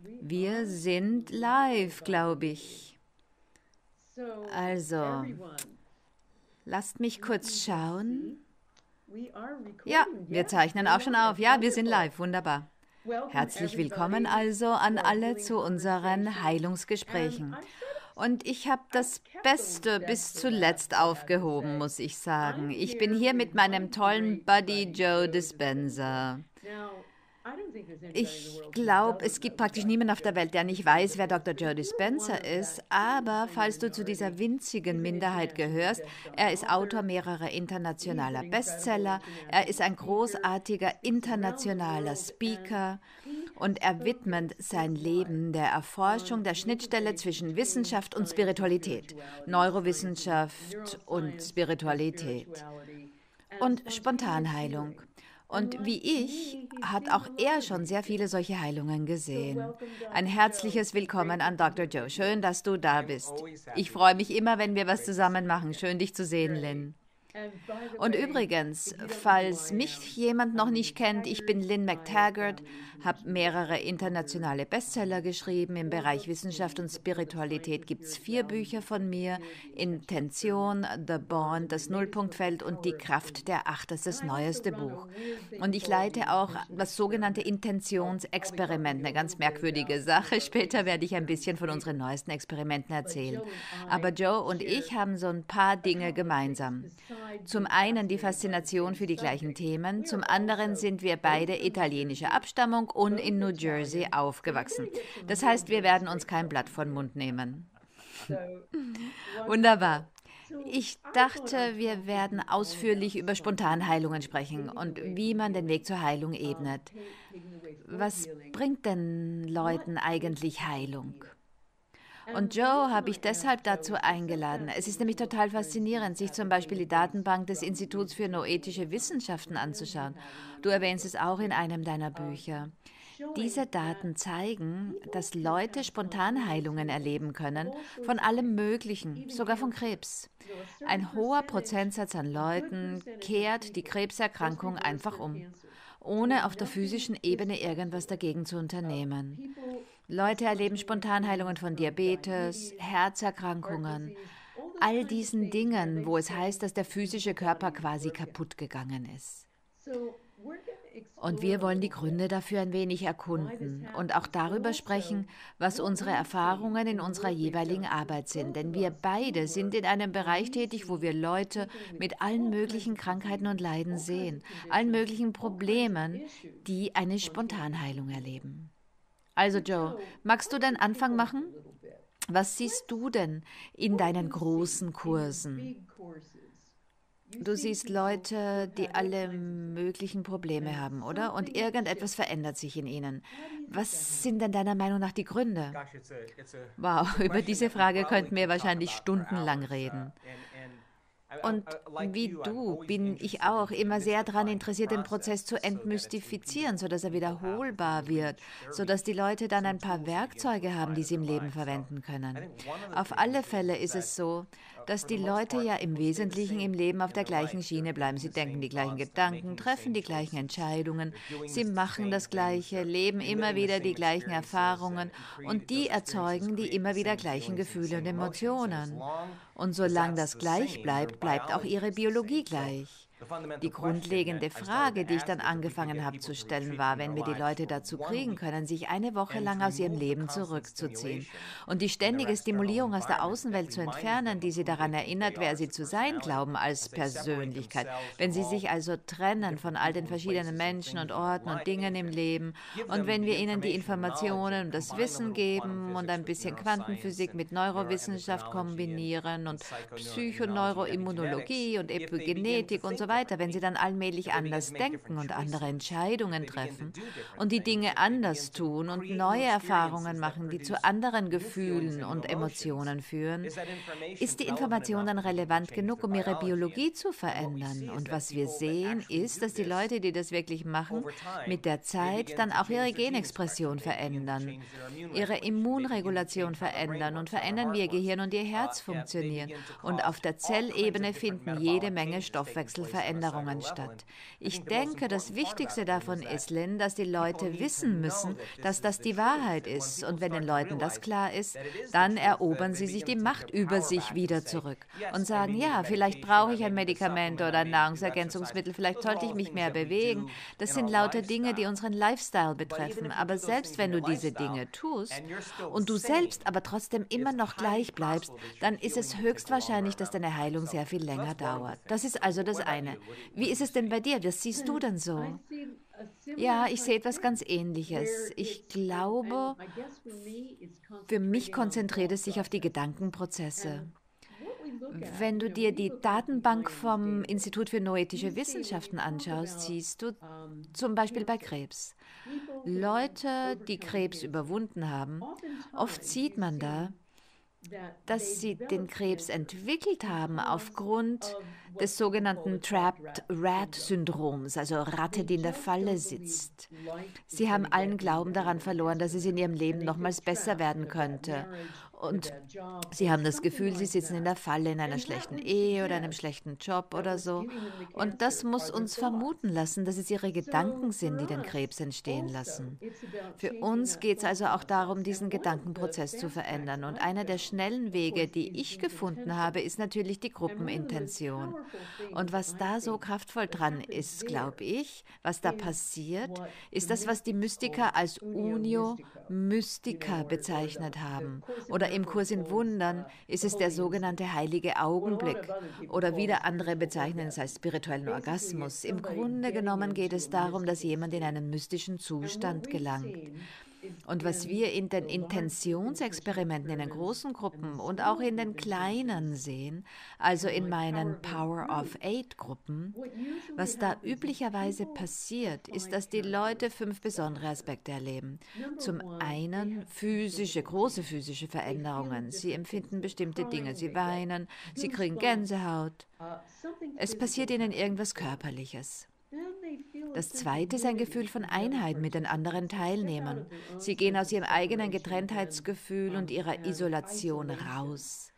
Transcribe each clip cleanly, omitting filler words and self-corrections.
Wir sind live, glaube ich. Also, lasst mich kurz schauen. Ja, wir zeichnen auch schon auf. Ja, wir sind live. Wunderbar. Herzlich willkommen also an alle zu unseren Heilungsgesprächen. Und ich habe das Beste bis zuletzt aufgehoben, muss ich sagen. Ich bin hier mit meinem tollen Buddy Joe Dispenza. Ich glaube, es gibt praktisch niemanden auf der Welt, der nicht weiß, wer Dr. Joe Dispenza ist, aber falls du zu dieser winzigen Minderheit gehörst, er ist Autor mehrerer internationaler Bestseller, er ist ein großartiger internationaler Speaker und er widmet sein Leben der Erforschung der Schnittstelle zwischen Wissenschaft und Spiritualität, Neurowissenschaft und Spiritualität und Spontanheilung. Und wie ich, hat auch er schon sehr viele solche Heilungen gesehen. Ein herzliches Willkommen an Dr. Joe. Schön, dass du da bist. Ich freue mich immer, wenn wir was zusammen machen. Schön, dich zu sehen, Lynn. Und übrigens, falls mich jemand noch nicht kennt, ich bin Lynn McTaggart, habe mehrere internationale Bestseller geschrieben. Im Bereich Wissenschaft und Spiritualität gibt es 4 Bücher von mir. Intention, The Bond, das Nullpunktfeld und Die Kraft der Acht, das ist das neueste Buch. Und ich leite auch das sogenannte Intentionsexperiment, eine ganz merkwürdige Sache. Später werde ich ein bisschen von unseren neuesten Experimenten erzählen. Aber Joe und ich haben so ein paar Dinge gemeinsam. Zum einen die Faszination für die gleichen Themen, zum anderen sind wir beide italienischer Abstammung und in New Jersey aufgewachsen. Das heißt, wir werden uns kein Blatt vor den Mund nehmen. Wunderbar. Ich dachte, wir werden ausführlich über Spontanheilungen sprechen und wie man den Weg zur Heilung ebnet. Was bringt denn Leuten eigentlich Heilung? Und Joe habe ich deshalb dazu eingeladen. Es ist nämlich total faszinierend, sich zum Beispiel die Datenbank des Instituts für Noetische Wissenschaften anzuschauen. Du erwähnst es auch in einem deiner Bücher. Diese Daten zeigen, dass Leute Spontanheilungen erleben können, von allem Möglichen, sogar von Krebs. Ein hoher Prozentsatz an Leuten kehrt die Krebserkrankung einfach um, ohne auf der physischen Ebene irgendwas dagegen zu unternehmen. Leute erleben Spontanheilungen von Diabetes, Herzerkrankungen, all diesen Dingen, wo es heißt, dass der physische Körper quasi kaputt gegangen ist. Und wir wollen die Gründe dafür ein wenig erkunden und auch darüber sprechen, was unsere Erfahrungen in unserer jeweiligen Arbeit sind. Denn wir beide sind in einem Bereich tätig, wo wir Leute mit allen möglichen Krankheiten und Leiden sehen, allen möglichen Problemen, die eine Spontanheilung erleben. Also Joe, magst du den Anfang machen? Was siehst du denn in deinen großen Kursen? Du siehst Leute, die alle möglichen Probleme haben, oder? Und irgendetwas verändert sich in ihnen. Was sind denn deiner Meinung nach die Gründe? Wow, über diese Frage könnten wir wahrscheinlich stundenlang reden. Und wie du bin ich auch immer sehr daran interessiert, den Prozess zu entmystifizieren, sodass er wiederholbar wird, sodass die Leute dann ein paar Werkzeuge haben, die sie im Leben verwenden können. Auf alle Fälle ist es so, dass die Leute ja im Wesentlichen im Leben auf der gleichen Schiene bleiben. Sie denken die gleichen Gedanken, treffen die gleichen Entscheidungen, sie machen das Gleiche, leben immer wieder die gleichen Erfahrungen und die erzeugen die immer wieder gleichen Gefühle und Emotionen. Und solange das gleich bleibt, bleibt auch ihre Biologie gleich. Die grundlegende Frage, die ich dann angefangen habe zu stellen, war, wenn wir die Leute dazu kriegen können, sich eine Woche lang aus ihrem Leben zurückzuziehen und die ständige Stimulierung aus der Außenwelt zu entfernen, die sie daran erinnert, wer sie zu sein glauben als Persönlichkeit. Wenn sie sich also trennen von all den verschiedenen Menschen und Orten und Dingen im Leben und wenn wir ihnen die Informationen und das Wissen geben und ein bisschen Quantenphysik mit Neurowissenschaft kombinieren und Psychoneuroimmunologie und Epigenetik und so weiter, wenn sie dann allmählich anders denken und andere Entscheidungen treffen und die Dinge anders tun und neue Erfahrungen machen, die zu anderen Gefühlen und Emotionen führen, ist die Information dann relevant genug, um ihre Biologie zu verändern. Und was wir sehen, ist, dass die Leute, die das wirklich machen, mit der Zeit dann auch ihre Genexpression verändern, ihre Immunregulation verändern und verändern, wie ihr Gehirn und ihr Herz funktionieren. Und auf der Zellebene finden jede Menge Stoffwechselveränderungen Veränderungen statt. Ich denke, das Wichtigste davon ist, Lynn, dass die Leute wissen müssen, dass das die Wahrheit ist. Und wenn den Leuten das klar ist, dann erobern sie sich die Macht über sich wieder zurück und sagen, ja, vielleicht brauche ich ein Medikament oder ein Nahrungsergänzungsmittel, vielleicht sollte ich mich mehr bewegen. Das sind lauter Dinge, die unseren Lifestyle betreffen. Aber selbst wenn du diese Dinge tust und du selbst aber trotzdem immer noch gleich bleibst, dann ist es höchstwahrscheinlich, dass deine Heilung sehr viel länger dauert. Das ist also das eine. Wie ist es denn bei dir? Was siehst du denn so? Ja, ich sehe etwas ganz Ähnliches. Ich glaube, für mich konzentriert es sich auf die Gedankenprozesse. Wenn du dir die Datenbank vom Institut für Noetische Wissenschaften anschaust, siehst du zum Beispiel bei Krebs. Leute, die Krebs überwunden haben, oft sieht man da, dass sie den Krebs entwickelt haben aufgrund des sogenannten Trapped Rat Syndroms, also Ratte, die in der Falle sitzt. Sie haben allen Glauben daran verloren, dass es in ihrem Leben nochmals besser werden könnte. Und sie haben das Gefühl, sie sitzen in der Falle in einer schlechten Ehe oder einem schlechten Job oder so. Und das muss uns vermuten lassen, dass es ihre Gedanken sind, die den Krebs entstehen lassen. Für uns geht es also auch darum, diesen Gedankenprozess zu verändern. Und einer der schnellen Wege, die ich gefunden habe, ist natürlich die Gruppenintention. Und was da so kraftvoll dran ist, glaube ich, was da passiert, ist das, was die Mystiker als Unio Mystica bezeichnet haben. Oder im Kurs in Wundern ist es der sogenannte heilige Augenblick. Oder wieder andere bezeichnen es als spirituellen Orgasmus. Im Grunde genommen geht es darum, dass jemand in einen mystischen Zustand gelangt. Und was wir in den Intentionsexperimenten in den großen Gruppen und auch in den kleinen sehen, also in meinen Power of 8 Gruppen, was da üblicherweise passiert, ist, dass die Leute 5 besondere Aspekte erleben. Zum einen große physische Veränderungen. Sie empfinden bestimmte Dinge, sie weinen, sie kriegen Gänsehaut. Es passiert ihnen irgendwas Körperliches. Das zweite ist ein Gefühl von Einheit mit den anderen Teilnehmern. Sie gehen aus ihrem eigenen Getrenntheitsgefühl und ihrer Isolation raus.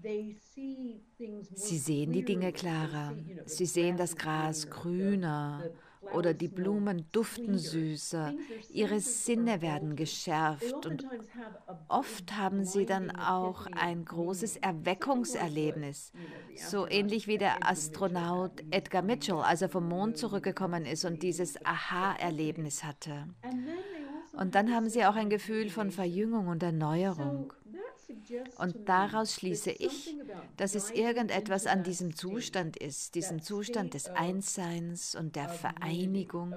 Sie sehen die Dinge klarer. Sie sehen das Gras grüner oder die Blumen duften süßer. Ihre Sinne werden geschärft und oft haben sie dann auch ein großes Erweckungserlebnis. So ähnlich wie der Astronaut Edgar Mitchell, als er vom Mond zurückgekommen ist und dieses Aha-Erlebnis hatte. Und dann haben sie auch ein Gefühl von Verjüngung und Erneuerung. Und daraus schließe ich, dass es irgendetwas an diesem Zustand ist, diesem Zustand des Einsseins und der Vereinigung.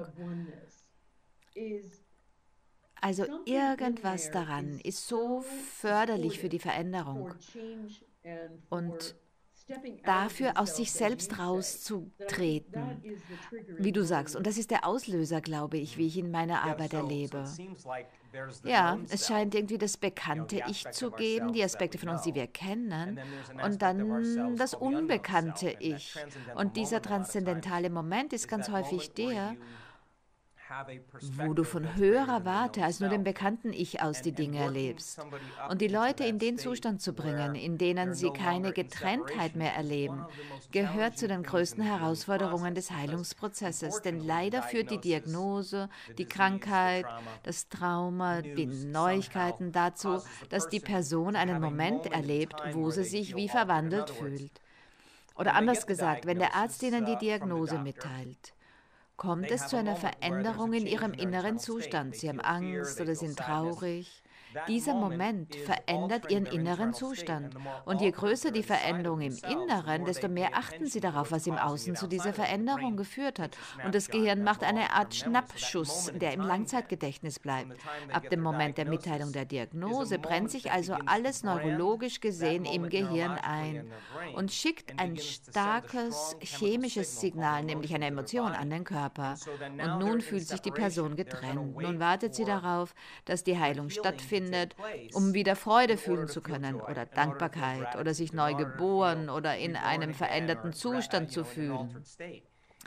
Also irgendwas daran ist so förderlich für die Veränderung und dafür aus sich selbst rauszutreten, wie du sagst. Und das ist der Auslöser, glaube ich, wie ich in meiner Arbeit erlebe. Ja, es scheint irgendwie das bekannte Ich zu geben, die Aspekte von uns, die wir kennen, und dann das unbekannte Ich. Und dieser transzendentale Moment ist ganz häufig der, wo du von höherer Warte als nur dem bekannten Ich aus die Dinge erlebst. Und die Leute in den Zustand zu bringen, in denen sie keine Getrenntheit mehr erleben, gehört zu den größten Herausforderungen des Heilungsprozesses. Denn leider führt die Diagnose, die Krankheit, das Trauma, die Neuigkeiten dazu, dass die Person einen Moment erlebt, wo sie sich wie verwandelt fühlt. Oder anders gesagt, wenn der Arzt ihnen die Diagnose mitteilt, kommt es zu einer Veränderung in ihrem inneren Zustand. Sie haben Angst oder sind traurig. Dieser Moment verändert ihren inneren Zustand. Und je größer die Veränderung im Inneren, desto mehr achten sie darauf, was im Außen zu dieser Veränderung geführt hat. Und das Gehirn macht eine Art Schnappschuss, der im Langzeitgedächtnis bleibt. Ab dem Moment der Mitteilung der Diagnose brennt sich also alles neurologisch gesehen im Gehirn ein und schickt ein starkes chemisches Signal, nämlich eine Emotion, an den Körper. Und nun fühlt sich die Person getrennt. Nun wartet sie darauf, dass die Heilung stattfindet, um wieder Freude fühlen zu können oder Dankbarkeit oder sich neu geboren oder in einem veränderten Zustand zu fühlen.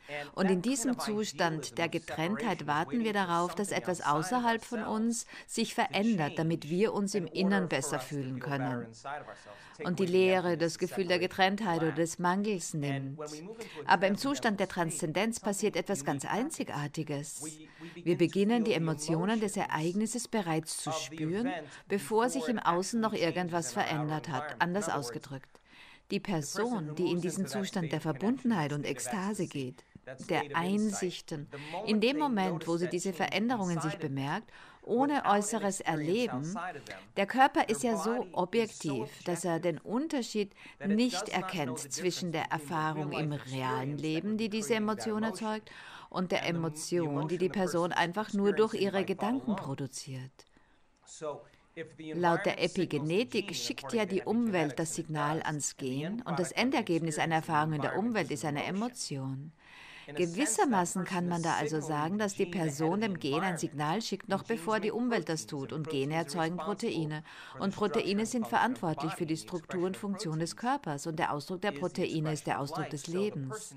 Und in diesem Zustand der Getrenntheit warten wir darauf, dass etwas außerhalb von uns sich verändert, damit wir uns im Innern besser fühlen können. Und die Leere das Gefühl der Getrenntheit oder des Mangels nimmt. Aber im Zustand der Transzendenz passiert etwas ganz Einzigartiges. Wir beginnen, die Emotionen des Ereignisses bereits zu spüren, bevor sich im Außen noch irgendwas verändert hat, anders ausgedrückt. Die Person, die in diesen Zustand der Verbundenheit und Ekstase geht, der Einsichten, in dem Moment, wo sie diese Veränderungen sich bemerkt, ohne äußeres Erleben, der Körper ist ja so objektiv, dass er den Unterschied nicht erkennt zwischen der Erfahrung im realen Leben, die diese Emotion erzeugt, und der Emotion, die die Person einfach nur durch ihre Gedanken produziert. Laut der Epigenetik schickt ja die Umwelt das Signal ans Gen und das Endergebnis einer Erfahrung in der Umwelt ist eine Emotion. Gewissermaßen kann man da also sagen, dass die Person dem Gen ein Signal schickt, noch bevor die Umwelt das tut. Und Gene erzeugen Proteine. Und Proteine sind verantwortlich für die Struktur und Funktion des Körpers. Und der Ausdruck der Proteine ist der Ausdruck des Lebens.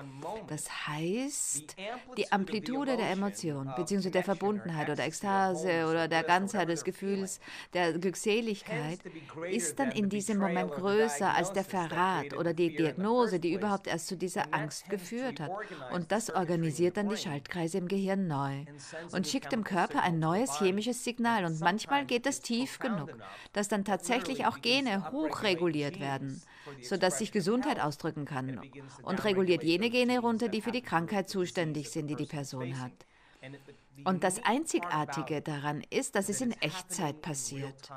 Das heißt, die Amplitude der Emotion, beziehungsweise der Verbundenheit oder Ekstase oder der Ganzheit des Gefühls, der Glückseligkeit, ist dann in diesem Moment größer als der Verrat oder die Diagnose, die überhaupt erst zu dieser Angst geführt hat. Und das organisiert dann die Schaltkreise im Gehirn neu und schickt dem Körper ein neues chemisches Signal. Und manchmal geht es tief genug, dass dann tatsächlich auch Gene hochreguliert werden, sodass sich Gesundheit ausdrücken kann und reguliert jene Gene runter, die für die Krankheit zuständig sind, die die Person hat. Und das Einzigartige daran ist, dass es in Echtzeit passiert.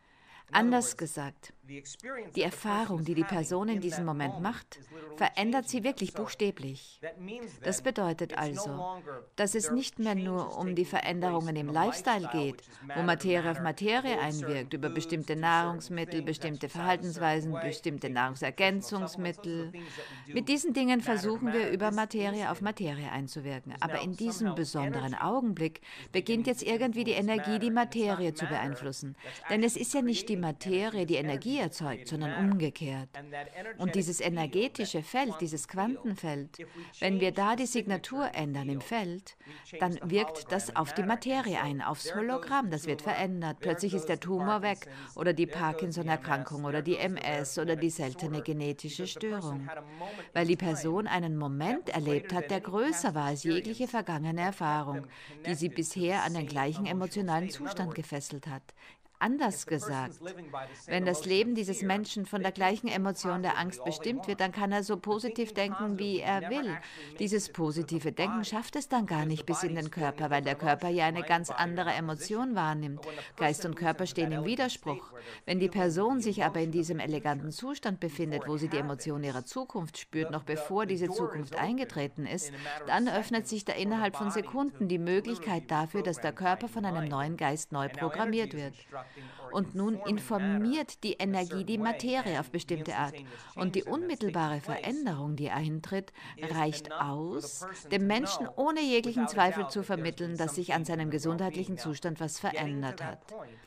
Anders gesagt, die Erfahrung, die die Person in diesem Moment macht, verändert sie wirklich buchstäblich. Das bedeutet also, dass es nicht mehr nur um die Veränderungen im Lifestyle geht, wo Materie auf Materie einwirkt, über bestimmte Nahrungsmittel, bestimmte Verhaltensweisen, bestimmte Nahrungsergänzungsmittel. Mit diesen Dingen versuchen wir, über Materie auf Materie einzuwirken. Aber in diesem besonderen Augenblick beginnt jetzt irgendwie die Energie, die Materie zu beeinflussen. Denn es ist ja nicht die Materie, die Energie erzeugt, sondern umgekehrt. Und dieses energetische Feld, dieses Quantenfeld, wenn wir da die Signatur ändern im Feld, dann wirkt das auf die Materie ein, aufs Hologramm, das wird verändert. Plötzlich ist der Tumor weg oder die Parkinson-Erkrankung oder die MS oder die seltene genetische Störung. Weil die Person einen Moment erlebt hat, der größer war als jegliche vergangene Erfahrung, die sie bisher an den gleichen emotionalen Zustand gefesselt hat. Anders gesagt, wenn das Leben dieses Menschen von der gleichen Emotion der Angst bestimmt wird, dann kann er so positiv denken, wie er will. Dieses positive Denken schafft es dann gar nicht bis in den Körper, weil der Körper ja eine ganz andere Emotion wahrnimmt. Geist und Körper stehen im Widerspruch. Wenn die Person sich aber in diesem eleganten Zustand befindet, wo sie die Emotion ihrer Zukunft spürt, noch bevor diese Zukunft eingetreten ist, dann öffnet sich da innerhalb von Sekunden die Möglichkeit dafür, dass der Körper von einem neuen Geist neu programmiert wird. Und nun informiert die Energie die Materie auf bestimmte Art. Und die unmittelbare Veränderung, die eintritt, reicht aus, dem Menschen ohne jeglichen Zweifel zu vermitteln, dass sich an seinem gesundheitlichen Zustand was verändert hat.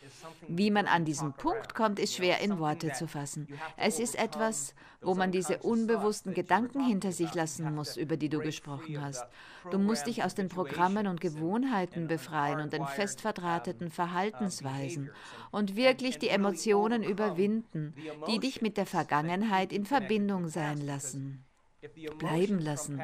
Wie man an diesen Punkt kommt, ist schwer in Worte zu fassen. Es ist etwas, wo man diese unbewussten Gedanken hinter sich lassen muss, über die du gesprochen hast. Du musst dich aus den Programmen und Gewohnheiten befreien und den fest verdrahteten Verhaltensweisen und wirklich die Emotionen überwinden, die dich mit der Vergangenheit in Verbindung sein lassen. Bleiben lassen.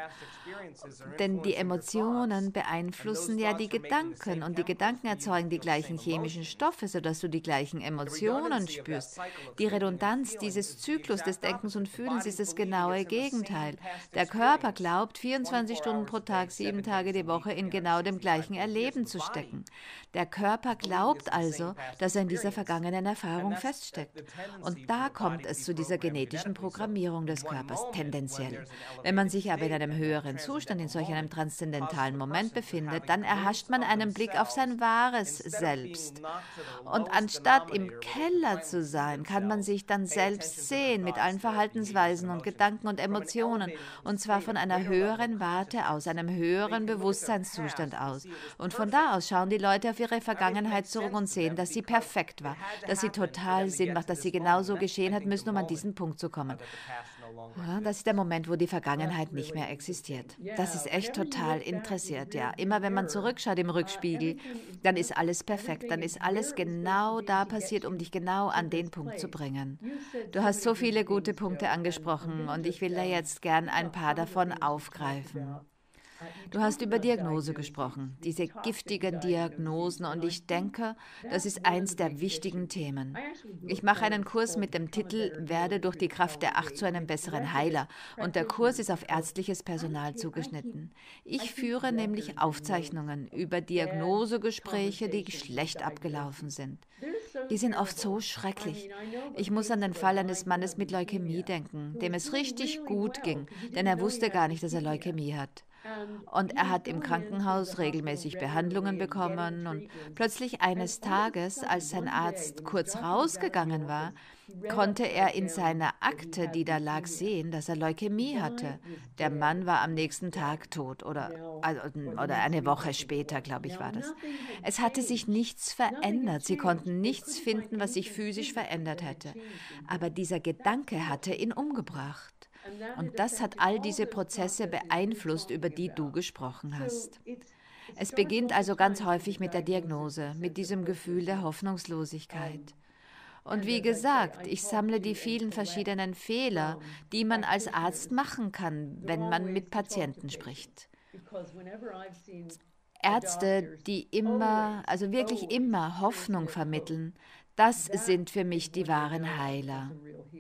Denn die Emotionen beeinflussen ja die Gedanken und die Gedanken erzeugen die gleichen chemischen Stoffe, sodass du die gleichen Emotionen spürst. Die Redundanz dieses Zyklus des Denkens und Fühlens ist das genaue Gegenteil. Der Körper glaubt, 24 Stunden pro Tag, 7 Tage die Woche in genau dem gleichen Erleben zu stecken. Der Körper glaubt also, dass er in dieser vergangenen Erfahrung feststeckt. Und da kommt es zu dieser genetischen Programmierung des Körpers, tendenziell. Wenn man sich aber in einem höheren Zustand, in solch einem transzendentalen Moment befindet, dann erhascht man einen Blick auf sein wahres Selbst. Und anstatt im Keller zu sein, kann man sich dann selbst sehen mit allen Verhaltensweisen und Gedanken und Emotionen, und zwar von einer höheren Warte aus, einem höheren Bewusstseinszustand aus. Und von da aus schauen die Leute auf ihre Vergangenheit zurück und sehen, dass sie perfekt war, dass sie total Sinn macht, dass sie genauso geschehen hat müssen, um an diesen Punkt zu kommen. Ja, das ist der Moment, wo die Vergangenheit nicht mehr existiert. Das ist echt total interessiert, ja. Immer wenn man zurückschaut im Rückspiegel, dann ist alles perfekt, dann ist alles genau da passiert, um dich genau an den Punkt zu bringen. Du hast so viele gute Punkte angesprochen und ich will da jetzt gern ein paar davon aufgreifen. Du hast über Diagnose gesprochen, diese giftigen Diagnosen, und ich denke, das ist eins der wichtigen Themen. Ich mache einen Kurs mit dem Titel Werde durch die Kraft der Acht zu einem besseren Heiler, und der Kurs ist auf ärztliches Personal zugeschnitten. Ich führe nämlich Aufzeichnungen über Diagnosegespräche, die schlecht abgelaufen sind. Die sind oft so schrecklich. Ich muss an den Fall eines Mannes mit Leukämie denken, dem es richtig gut ging, denn er wusste gar nicht, dass er Leukämie hat. Und er hat im Krankenhaus regelmäßig Behandlungen bekommen, und plötzlich eines Tages, als sein Arzt kurz rausgegangen war, konnte er in seiner Akte, die da lag, sehen, dass er Leukämie hatte. Der Mann war am nächsten Tag tot oder eine Woche später, glaube ich, war das. Es hatte sich nichts verändert. Sie konnten nichts finden, was sich physisch verändert hätte. Aber dieser Gedanke hatte ihn umgebracht. Und das hat all diese Prozesse beeinflusst, über die du gesprochen hast. Es beginnt also ganz häufig mit der Diagnose, mit diesem Gefühl der Hoffnungslosigkeit. Und wie gesagt, ich sammle die vielen verschiedenen Fehler, die man als Arzt machen kann, wenn man mit Patienten spricht. Ärzte, die immer, also wirklich immer Hoffnung vermitteln, das sind für mich die wahren Heiler.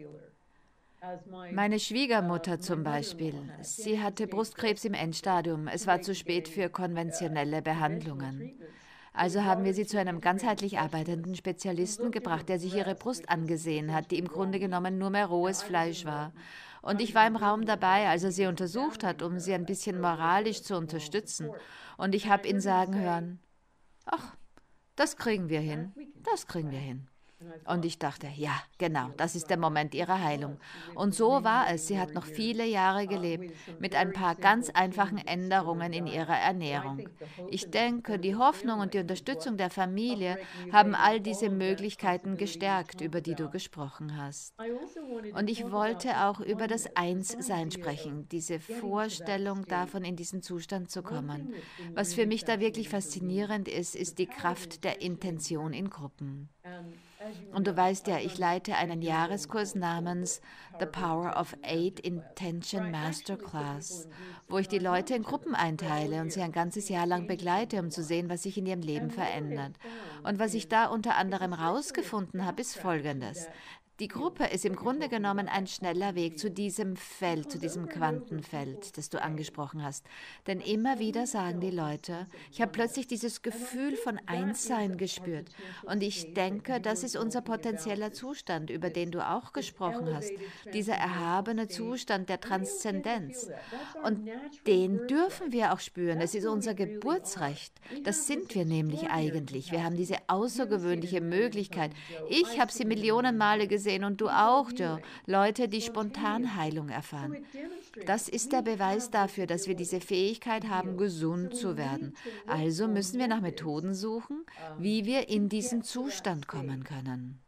Meine Schwiegermutter zum Beispiel, sie hatte Brustkrebs im Endstadium. Es war zu spät für konventionelle Behandlungen. Also haben wir sie zu einem ganzheitlich arbeitenden Spezialisten gebracht, der sich ihre Brust angesehen hat, die im Grunde genommen nur mehr rohes Fleisch war. Und ich war im Raum dabei, als er sie untersucht hat, um sie ein bisschen moralisch zu unterstützen. Und ich habe ihn sagen hören, ach, das kriegen wir hin, das kriegen wir hin. Und ich dachte, ja, genau, das ist der Moment ihrer Heilung. Und so war es. Sie hat noch viele Jahre gelebt, mit ein paar ganz einfachen Änderungen in ihrer Ernährung. Ich denke, die Hoffnung und die Unterstützung der Familie haben all diese Möglichkeiten gestärkt, über die du gesprochen hast. Und ich wollte auch über das Einssein sprechen, diese Vorstellung davon, in diesen Zustand zu kommen. Was für mich da wirklich faszinierend ist, ist die Kraft der Intention in Gruppen. Und du weißt ja, ich leite einen Jahreskurs namens The Power of Eight Intention Masterclass, wo ich die Leute in Gruppen einteile und sie ein ganzes Jahr lang begleite, um zu sehen, was sich in ihrem Leben verändert. Und was ich da unter anderem rausgefunden habe, ist Folgendes. Die Gruppe ist im Grunde genommen ein schneller Weg zu diesem Feld, zu diesem Quantenfeld, das du angesprochen hast. Denn immer wieder sagen die Leute, ich habe plötzlich dieses Gefühl von Einssein gespürt. Und ich denke, das ist unser potenzieller Zustand, über den du auch gesprochen hast. Dieser erhabene Zustand der Transzendenz. Und den dürfen wir auch spüren. Es ist unser Geburtsrecht. Das sind wir nämlich eigentlich. Wir haben diese außergewöhnliche Möglichkeit. Ich habe sie Millionen Male gesehen und du auch, Joe. Leute, die Spontanheilung erfahren. Das ist der Beweis dafür, dass wir diese Fähigkeit haben, gesund zu werden. Also müssen wir nach Methoden suchen, wie wir in diesen Zustand kommen können.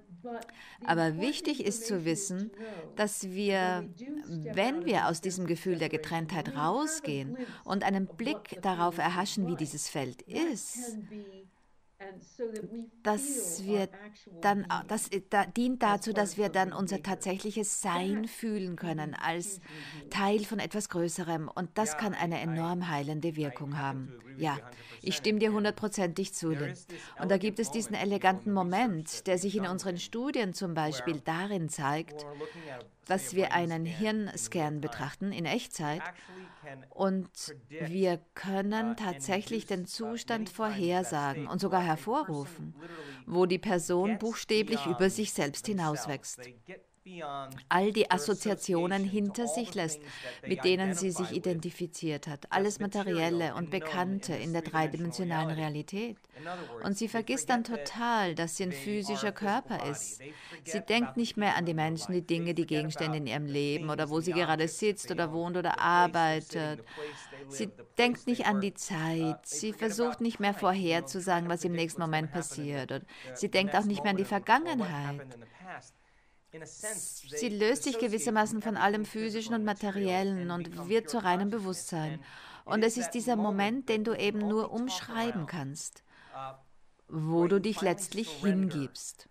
Aber wichtig ist zu wissen, dass wir, wenn wir aus diesem Gefühl der Getrenntheit rausgehen und einen Blick darauf erhaschen, wie dieses Feld ist, das dient dazu, dass wir dann unser tatsächliches Sein fühlen können als Teil von etwas Größerem, und das kann eine enorm heilende Wirkung haben. Ja, ich stimme dir 100%ig zu, Lynn. Und da gibt es diesen eleganten Moment, der sich in unseren Studien zum Beispiel darin zeigt, dass wir einen Hirnscan betrachten in Echtzeit und wir können tatsächlich den Zustand vorhersagen und sogar hervorrufen, wo die Person buchstäblich über sich selbst hinauswächst. All die Assoziationen hinter sich lässt, mit denen sie sich identifiziert hat, alles Materielle und Bekannte in der dreidimensionalen Realität. Und sie vergisst dann total, dass sie ein physischer Körper ist. Sie denkt nicht mehr an die Menschen, die Dinge, die Gegenstände in ihrem Leben oder wo sie gerade sitzt oder wohnt oder arbeitet. Sie denkt nicht an die Zeit. Sie versucht nicht mehr vorherzusagen, was im nächsten Moment passiert. Und sie denkt auch nicht mehr an die Vergangenheit. Sie löst sich gewissermaßen von allem Physischen und Materiellen und wird zu reinem Bewusstsein. Und es ist dieser Moment, den du eben nur umschreiben kannst, wo du dich letztlich hingibst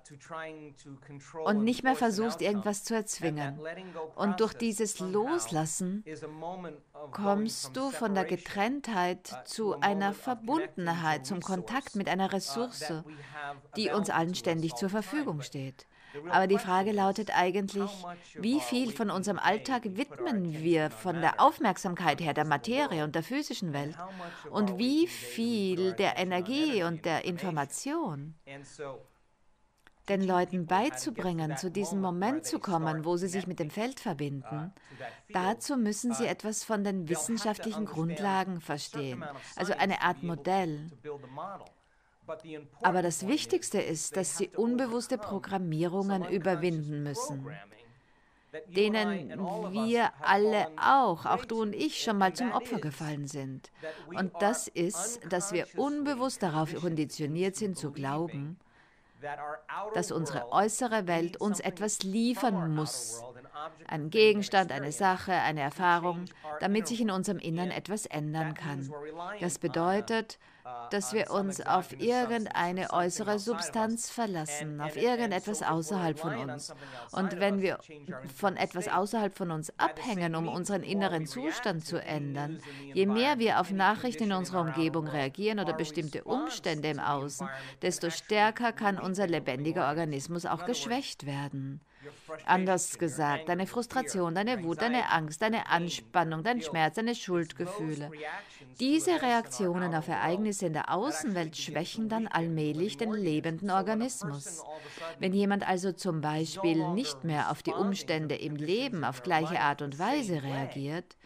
und nicht mehr versuchst, irgendwas zu erzwingen. Und durch dieses Loslassen kommst du von der Getrenntheit zu einer Verbundenheit, zum Kontakt mit einer Ressource, die uns allen ständig zur Verfügung steht. Aber die Frage lautet eigentlich, wie viel von unserem Alltag widmen wir von der Aufmerksamkeit her der Materie und der physischen Welt und wie viel der Energie und der Information? Den Leuten beizubringen, zu diesem Moment zu kommen, wo sie sich mit dem Feld verbinden, dazu müssen sie etwas von den wissenschaftlichen Grundlagen verstehen, also eine Art Modell. Aber das Wichtigste ist, dass sie unbewusste Programmierungen überwinden müssen, denen wir alle auch du und ich, schon mal zum Opfer gefallen sind. Und das ist, dass wir unbewusst darauf konditioniert sind zu glauben, dass unsere äußere Welt uns etwas liefern muss. Ein Gegenstand, eine Sache, eine Erfahrung, damit sich in unserem Innern etwas ändern kann. Das bedeutet, dass wir uns auf irgendeine äußere Substanz verlassen, auf irgendetwas außerhalb von uns. Und wenn wir von etwas außerhalb von uns abhängen, um unseren inneren Zustand zu ändern, je mehr wir auf Nachrichten in unserer Umgebung reagieren oder bestimmte Umstände im Außen, desto stärker kann unser lebendiger Organismus auch geschwächt werden. Anders gesagt, deine Frustration, deine Wut, deine Angst, deine Anspannung, dein Schmerz, deine Schuldgefühle. Diese Reaktionen auf Ereignisse in der Außenwelt schwächen dann allmählich den lebenden Organismus. Wenn jemand also zum Beispiel nicht mehr auf die Umstände im Leben auf gleiche Art und Weise reagiert,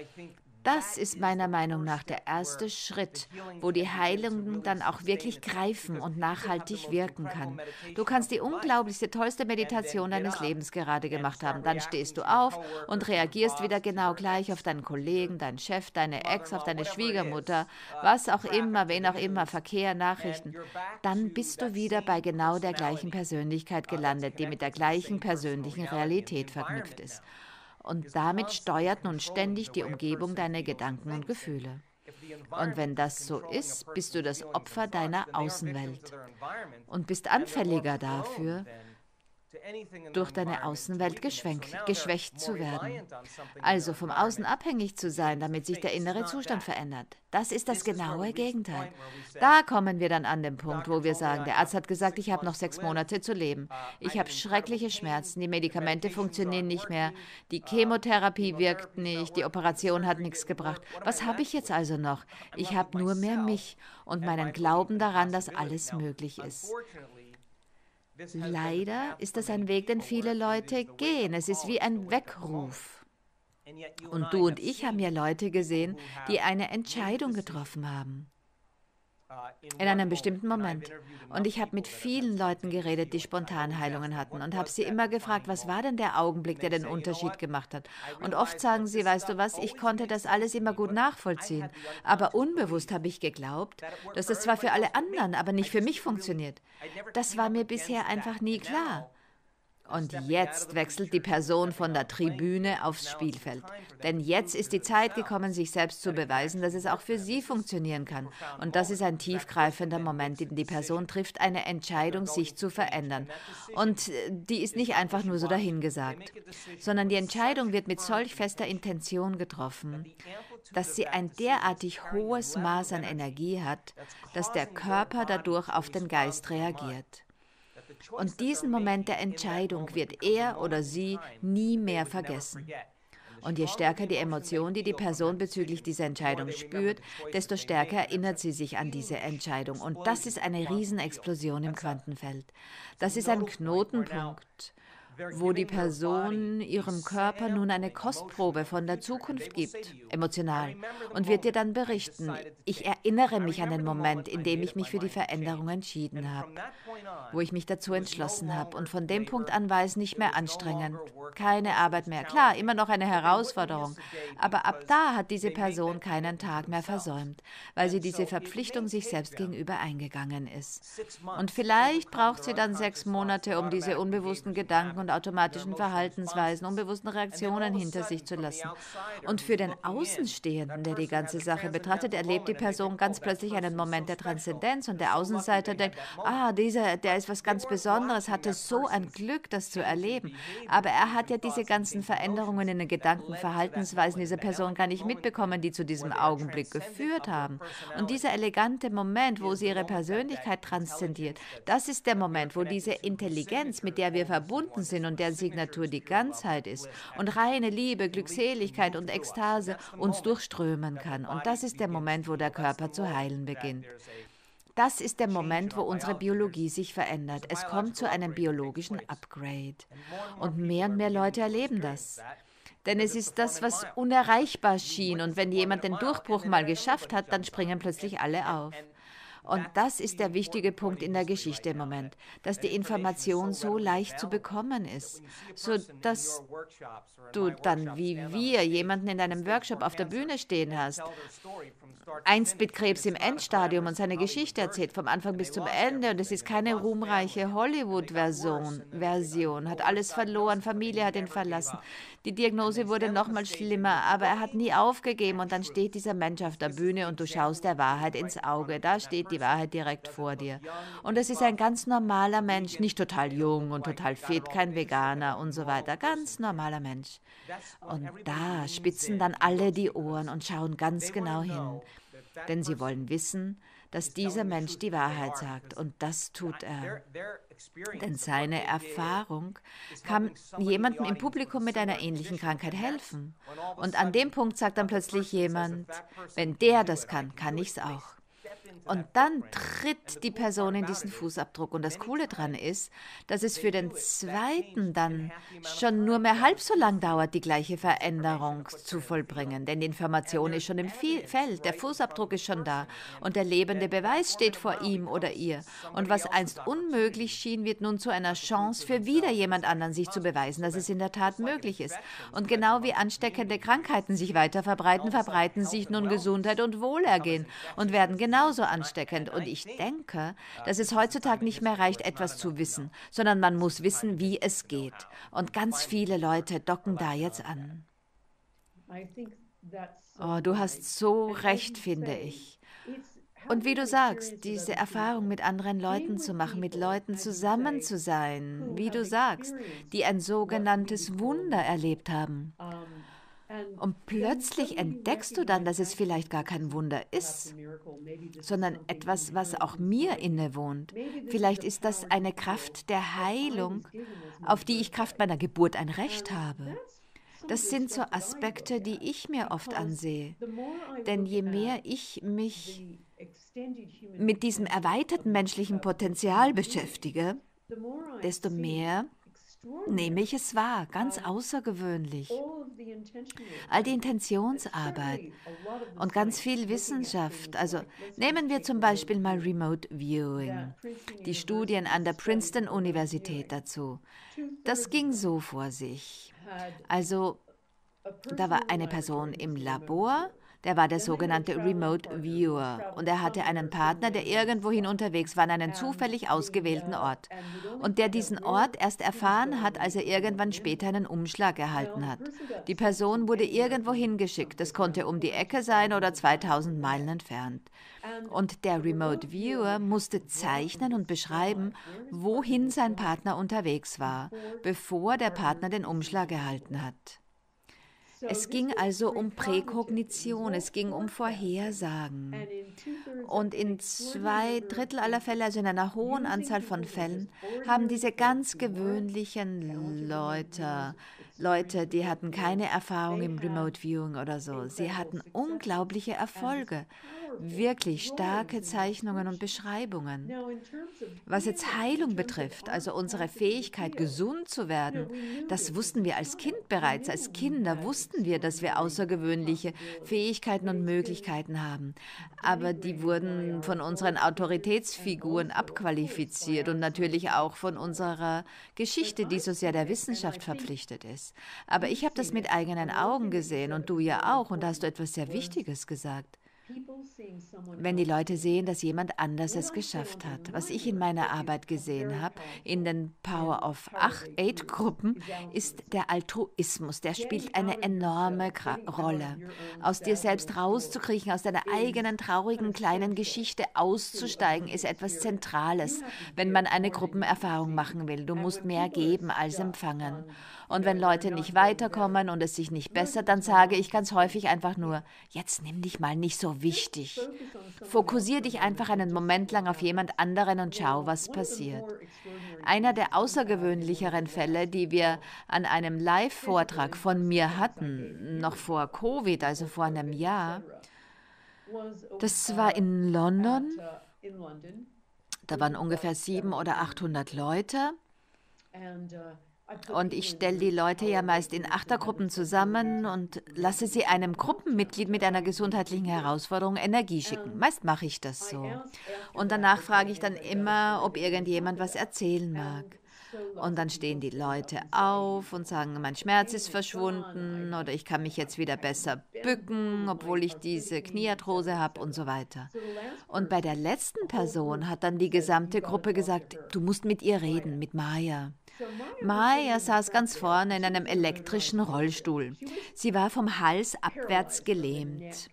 das ist meiner Meinung nach der erste Schritt, wo die Heilung dann auch wirklich greifen und nachhaltig wirken kann. Du kannst die unglaublichste, tollste Meditation deines Lebens gerade gemacht haben. Dann stehst du auf und reagierst wieder genau gleich auf deinen Kollegen, deinen Chef, deine Ex, auf deine Schwiegermutter, was auch immer, wen auch immer, Verkehr, Nachrichten. Dann bist du wieder bei genau der gleichen Persönlichkeit gelandet, die mit der gleichen persönlichen Realität verknüpft ist. Und damit steuert nun ständig die Umgebung deine Gedanken und Gefühle. Und wenn das so ist, bist du das Opfer deiner Außenwelt und bist anfälliger dafür, durch deine Außenwelt geschwächt zu werden. Also vom Außen abhängig zu sein, damit sich der innere Zustand verändert. Das ist das genaue Gegenteil. Da kommen wir dann an den Punkt, wo wir sagen, der Arzt hat gesagt, ich habe noch 6 Monate zu leben. Ich habe schreckliche Schmerzen, die Medikamente funktionieren nicht mehr, die Chemotherapie wirkt nicht, die Operation hat nichts gebracht. Was habe ich jetzt also noch? Ich habe nur mehr mich und meinen Glauben daran, dass alles möglich ist. Leider ist das ein Weg, den viele Leute gehen. Es ist wie ein Weckruf. Und du und ich haben ja Leute gesehen, die eine Entscheidung getroffen haben. In einem bestimmten Moment. Und ich habe mit vielen Leuten geredet, die Spontanheilungen hatten und habe sie immer gefragt, was war denn der Augenblick, der den Unterschied gemacht hat? Und oft sagen sie, weißt du was, ich konnte das alles immer gut nachvollziehen, aber unbewusst habe ich geglaubt, dass das zwar für alle anderen, aber nicht für mich funktioniert. Das war mir bisher einfach nie klar. Und jetzt wechselt die Person von der Tribüne aufs Spielfeld. Denn jetzt ist die Zeit gekommen, sich selbst zu beweisen, dass es auch für sie funktionieren kann. Und das ist ein tiefgreifender Moment, in dem die Person trifft eine Entscheidung, sich zu verändern. Und die ist nicht einfach nur so dahingesagt, sondern die Entscheidung wird mit solch fester Intention getroffen, dass sie ein derartig hohes Maß an Energie hat, dass der Körper dadurch auf den Geist reagiert. Und diesen Moment der Entscheidung wird er oder sie nie mehr vergessen. Und je stärker die Emotion, die die Person bezüglich dieser Entscheidung spürt, desto stärker erinnert sie sich an diese Entscheidung. Und das ist eine Riesenexplosion im Quantenfeld. Das ist ein Knotenpunkt, wo die Person ihrem Körper nun eine Kostprobe von der Zukunft gibt, emotional, und wird dir dann berichten, ich erinnere mich an den Moment, in dem ich mich für die Veränderung entschieden habe, wo ich mich dazu entschlossen habe. Und von dem Punkt an war es nicht mehr anstrengend, keine Arbeit mehr. Klar, immer noch eine Herausforderung, aber ab da hat diese Person keinen Tag mehr versäumt, weil sie diese Verpflichtung sich selbst gegenüber eingegangen ist. Und vielleicht braucht sie dann 6 Monate, um diese unbewussten Gedanken und automatischen Verhaltensweisen, unbewussten Reaktionen hinter sich zu lassen. Und für den Außenstehenden, der die ganze Sache betrachtet, erlebt die Person ganz plötzlich einen Moment der Transzendenz und der Außenseiter denkt, der ist was ganz Besonderes, hatte so ein Glück, das zu erleben. Aber er hat ja diese ganzen Veränderungen in den Gedanken, Verhaltensweisen dieser Person gar nicht mitbekommen, die zu diesem Augenblick geführt haben. Und dieser elegante Moment, wo sie ihre Persönlichkeit transzendiert, das ist der Moment, wo diese Intelligenz, mit der wir verbunden sind und deren Signatur die Ganzheit ist und reine Liebe, Glückseligkeit und Ekstase uns durchströmen kann. Und das ist der Moment, wo der Körper zu heilen beginnt. Das ist der Moment, wo unsere Biologie sich verändert. Es kommt zu einem biologischen Upgrade. Und mehr Leute erleben das. Denn es ist das, was unerreichbar schien. Und wenn jemand den Durchbruch mal geschafft hat, dann springen plötzlich alle auf. Und das ist der wichtige Punkt in der Geschichte im Moment, dass die Information so leicht zu bekommen ist, sodass du dann, wie wir, jemanden in deinem Workshop auf der Bühne stehen hast, einst mit Krebs im Endstadium und seine Geschichte erzählt, vom Anfang bis zum Ende. Und es ist keine ruhmreiche Hollywood-Version, hat alles verloren, Familie hat ihn verlassen. Die Diagnose wurde noch mal schlimmer, aber er hat nie aufgegeben. Und dann steht dieser Mensch auf der Bühne und du schaust der Wahrheit ins Auge. Da steht die Wahrheit direkt vor dir. Und es ist ein ganz normaler Mensch, nicht total jung und total fit, kein Veganer und so weiter. Ganz normaler Mensch. Und da spitzen dann alle die Ohren und schauen ganz genau hin. Denn sie wollen wissen, dass dieser Mensch die Wahrheit sagt. Und das tut er. Denn seine Erfahrung kann jemandem im Publikum mit einer ähnlichen Krankheit helfen. Und an dem Punkt sagt dann plötzlich jemand, wenn der das kann, kann ich's auch. Und dann tritt die Person in diesen Fußabdruck. Und das Coole daran ist, dass es für den Zweiten dann schon nur mehr halb so lang dauert, die gleiche Veränderung zu vollbringen. Denn die Information ist schon im Feld, der Fußabdruck ist schon da und der lebende Beweis steht vor ihm oder ihr. Und was einst unmöglich schien, wird nun zu einer Chance für wieder jemand anderen, sich zu beweisen, dass es in der Tat möglich ist. Und genau wie ansteckende Krankheiten sich weiter verbreiten, verbreiten sich nun Gesundheit und Wohlergehen und werden genauso ansteckend. Und ich denke, dass es heutzutage nicht mehr reicht, etwas zu wissen, sondern man muss wissen, wie es geht. Und ganz viele Leute docken da jetzt an. Oh, du hast so recht, finde ich. Und wie du sagst, diese Erfahrung mit anderen Leuten zu machen, mit Leuten zusammen zu sein, wie du sagst, die ein sogenanntes Wunder erlebt haben. Und plötzlich entdeckst du dann, dass es vielleicht gar kein Wunder ist, sondern etwas, was auch mir innewohnt. Vielleicht ist das eine Kraft der Heilung, auf die ich Kraft meiner Geburt ein Recht habe. Das sind so Aspekte, die ich mir oft ansehe. Denn je mehr ich mich mit diesem erweiterten menschlichen Potenzial beschäftige, desto mehr nehme ich es wahr, ganz außergewöhnlich. All die Intentionsarbeit und ganz viel Wissenschaft. Also nehmen wir zum Beispiel mal Remote Viewing, die Studien an der Princeton-Universität dazu. Das ging so vor sich. Also da war eine Person im Labor, der war der sogenannte Remote Viewer und er hatte einen Partner, der irgendwohin unterwegs war, an einen zufällig ausgewählten Ort und der diesen Ort erst erfahren hat, als er irgendwann später einen Umschlag erhalten hat. Die Person wurde irgendwohin geschickt, das konnte um die Ecke sein oder 2000 Meilen entfernt. Und der Remote Viewer musste zeichnen und beschreiben, wohin sein Partner unterwegs war, bevor der Partner den Umschlag erhalten hat. Es ging also um Präkognition, es ging um Vorhersagen. Und in 2/3 aller Fälle, also in einer hohen Anzahl von Fällen, haben diese ganz gewöhnlichen Leute, die hatten keine Erfahrung im Remote Viewing oder so, sie hatten unglaubliche Erfolge, wirklich starke Zeichnungen und Beschreibungen. Was jetzt Heilung betrifft, also unsere Fähigkeit, gesund zu werden, das wussten wir als Kind bereits. Als Kinder wussten wir, dass wir außergewöhnliche Fähigkeiten und Möglichkeiten haben. Aber die wurden von unseren Autoritätsfiguren abqualifiziert und natürlich auch von unserer Geschichte, die so sehr der Wissenschaft verpflichtet ist. Aber ich habe das mit eigenen Augen gesehen und du ja auch, und da hast du etwas sehr Wichtiges gesagt. Wenn die Leute sehen, dass jemand anders es geschafft hat. Was ich in meiner Arbeit gesehen habe, in den Power of 8 Gruppen, ist der Altruismus. Der spielt eine enorme Rolle. Aus dir selbst rauszukriechen, aus deiner eigenen traurigen kleinen Geschichte auszusteigen, ist etwas Zentrales, wenn man eine Gruppenerfahrung machen will. Du musst mehr geben als empfangen. Und wenn Leute nicht weiterkommen und es sich nicht bessert, dann sage ich ganz häufig einfach nur, jetzt nimm dich mal nicht so wichtig. Fokussier dich einfach einen Moment lang auf jemand anderen und schau, was passiert. Einer der außergewöhnlicheren Fälle, die wir an einem Live-Vortrag von mir hatten, noch vor Covid, also vor einem Jahr, das war in London. Da waren ungefähr 700 oder 800 Leute. Und ich stelle die Leute ja meist in Achtergruppen zusammen und lasse sie einem Gruppenmitglied mit einer gesundheitlichen Herausforderung Energie schicken. Meist mache ich das so. Und danach frage ich dann immer, ob irgendjemand was erzählen mag. Und dann stehen die Leute auf und sagen, mein Schmerz ist verschwunden oder ich kann mich jetzt wieder besser bücken, obwohl ich diese Kniearthrose habe und so weiter. Und bei der letzten Person hat dann die gesamte Gruppe gesagt, du musst mit ihr reden, mit Maya. Maya saß ganz vorne in einem elektrischen Rollstuhl. Sie war vom Hals abwärts gelähmt.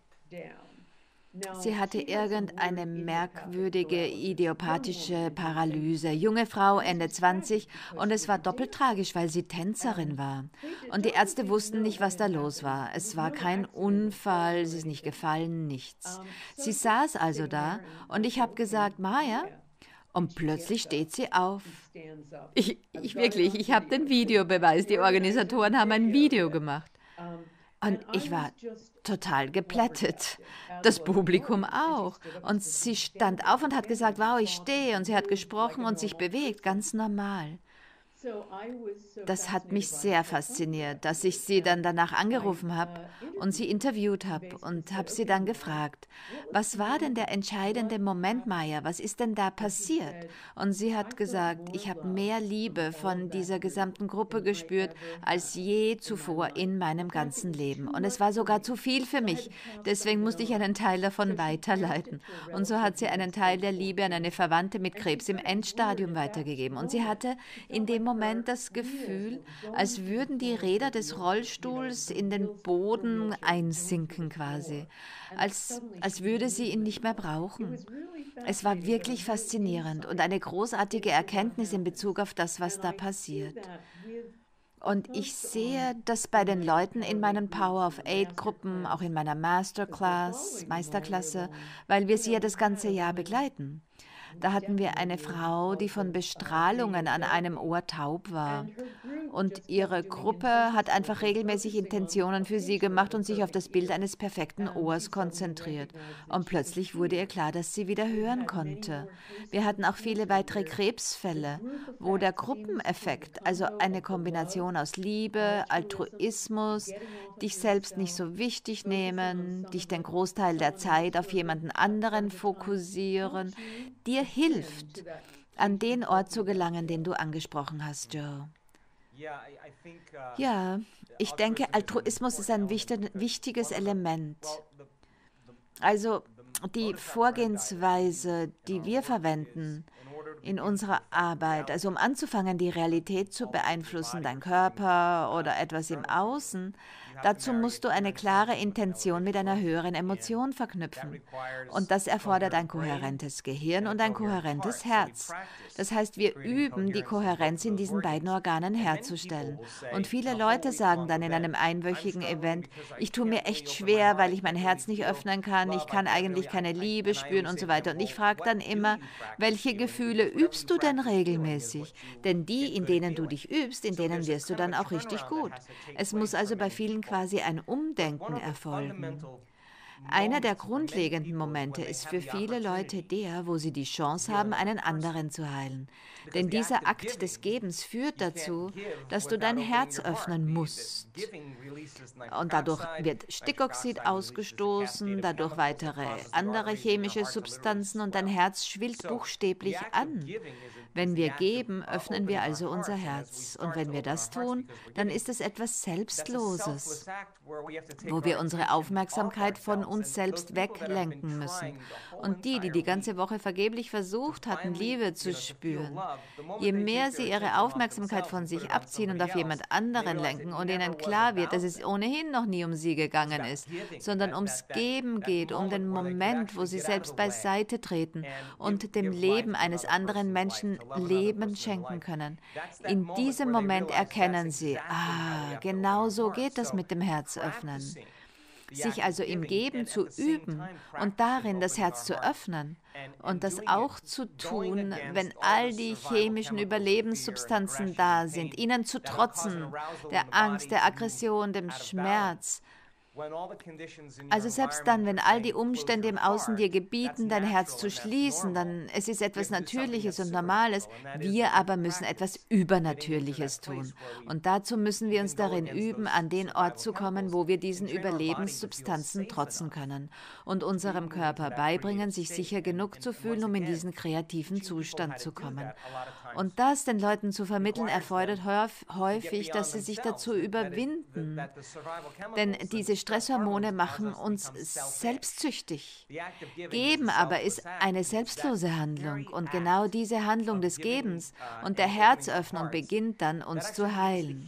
Sie hatte irgendeine merkwürdige idiopathische Paralyse. Junge Frau, Ende 20, und es war doppelt tragisch, weil sie Tänzerin war. Und die Ärzte wussten nicht, was da los war. Es war kein Unfall, sie ist nicht gefallen, nichts. Sie saß also da und ich habe gesagt, Maya, und plötzlich steht sie auf. Ich habe den Videobeweis. Die Organisatoren haben ein Video gemacht. Und ich war total geplättet. Das Publikum auch. Und sie stand auf und hat gesagt, wow, ich stehe. Und sie hat gesprochen und sich bewegt, ganz normal. Das hat mich sehr fasziniert, dass ich sie dann danach angerufen habe und sie interviewt habe und habe sie dann gefragt, was war denn der entscheidende Moment, Maya? Was ist denn da passiert? Und sie hat gesagt, ich habe mehr Liebe von dieser gesamten Gruppe gespürt als je zuvor in meinem ganzen Leben. Und es war sogar zu viel für mich. Deswegen musste ich einen Teil davon weiterleiten. Und so hat sie einen Teil der Liebe an eine Verwandte mit Krebs im Endstadium weitergegeben. Und sie hatte in dem Moment das Gefühl, als würden die Räder des Rollstuhls in den Boden einsinken quasi, als würde sie ihn nicht mehr brauchen. Es war wirklich faszinierend und eine großartige Erkenntnis in Bezug auf das, was da passiert. Und ich sehe das bei den Leuten in meinen Power of 8 Gruppen, auch in meiner Meisterklasse, weil wir sie ja das ganze Jahr begleiten. Da hatten wir eine Frau, die von Bestrahlungen an einem Ohr taub war. Und ihre Gruppe hat einfach regelmäßig Intentionen für sie gemacht und sich auf das Bild eines perfekten Ohrs konzentriert. Und plötzlich wurde ihr klar, dass sie wieder hören konnte. Wir hatten auch viele weitere Krebsfälle, wo der Gruppeneffekt, also eine Kombination aus Liebe, Altruismus, dich selbst nicht so wichtig nehmen, dich den Großteil der Zeit auf jemanden anderen fokussieren, dir hilft, an den Ort zu gelangen, den du angesprochen hast, Joe. Ja, ich denke, Altruismus ist ein wichtiges Element. Also die Vorgehensweise, die wir verwenden in unserer Arbeit, also um anzufangen, die Realität zu beeinflussen, dein Körper oder etwas im Außen, dazu musst du eine klare Intention mit einer höheren Emotion verknüpfen. Und das erfordert ein kohärentes Gehirn und ein kohärentes Herz. Das heißt, wir üben, die Kohärenz in diesen beiden Organen herzustellen. Und viele Leute sagen dann in einem einwöchigen Event, ich tue mir echt schwer, weil ich mein Herz nicht öffnen kann, ich kann eigentlich keine Liebe spüren und so weiter. Und ich frage dann immer, welche Gefühle übst du denn regelmäßig? Denn die, in denen du dich übst, in denen wirst du dann auch richtig gut. Es muss also bei vielen quasi ein Umdenken erfolgen. Einer der grundlegenden Momente ist für viele Leute der, wo sie die Chance haben, einen anderen zu heilen. Denn dieser Akt des Gebens führt dazu, dass du dein Herz öffnen musst. Und dadurch wird Stickoxid ausgestoßen, dadurch weitere andere chemische Substanzen und dein Herz schwillt buchstäblich an. Wenn wir geben, öffnen wir also unser Herz. Und wenn wir das tun, dann ist es etwas Selbstloses, wo wir unsere Aufmerksamkeit von uns selbst weglenken müssen. Und die die ganze Woche vergeblich versucht hatten, Liebe zu spüren, je mehr sie ihre Aufmerksamkeit von sich abziehen und auf jemand anderen lenken und ihnen klar wird, dass es ohnehin noch nie um sie gegangen ist, sondern ums Geben geht, um den Moment, wo sie selbst beiseite treten und dem Leben eines anderen Menschen Leben schenken können. In diesem Moment erkennen sie, genau so geht das mit dem Herzöffnen. Sich also im Geben zu üben und darin das Herz zu öffnen und das auch zu tun, wenn all die chemischen Überlebenssubstanzen da sind, ihnen zu trotzen, der Angst, der Aggression, dem Schmerz. Also selbst dann, wenn all die Umstände im Außen dir gebieten, dein Herz zu schließen, dann es ist etwas Natürliches und Normales. Wir aber müssen etwas Übernatürliches tun. Und dazu müssen wir uns darin üben, an den Ort zu kommen, wo wir diesen Überlebenssubstanzen trotzen können und unserem Körper beibringen, sich sicher genug zu fühlen, um in diesen kreativen Zustand zu kommen. Und das den Leuten zu vermitteln, erfordert häufig, dass sie sich dazu überwinden. Denn diese Stresshormone machen uns selbstsüchtig. Geben aber ist eine selbstlose Handlung und genau diese Handlung des Gebens und der Herzöffnung beginnt dann, uns zu heilen.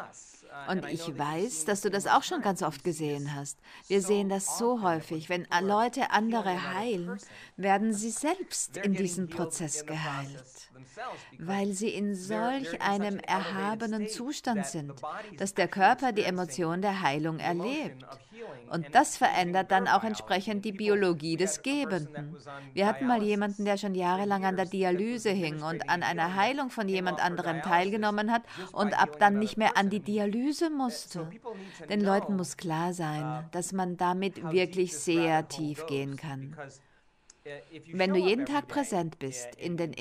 Und ich weiß, dass du das auch schon ganz oft gesehen hast. Wir sehen das so häufig. Wenn Leute andere heilen, werden sie selbst in diesem Prozess geheilt, weil sie in solch einem erhabenen Zustand sind, dass der Körper die Emotion der Heilung erlebt. Und das verändert dann auch entsprechend die Biologie des Gebenden. Wir hatten mal jemanden, der schon jahrelang an der Dialyse hing und an einer Heilung von jemand anderem teilgenommen hat und ab dann nicht mehr an die Dialyse musste. Den Leuten muss klar sein, dass man damit wirklich sehr tief gehen kann. Wenn du jeden Tag präsent bist in den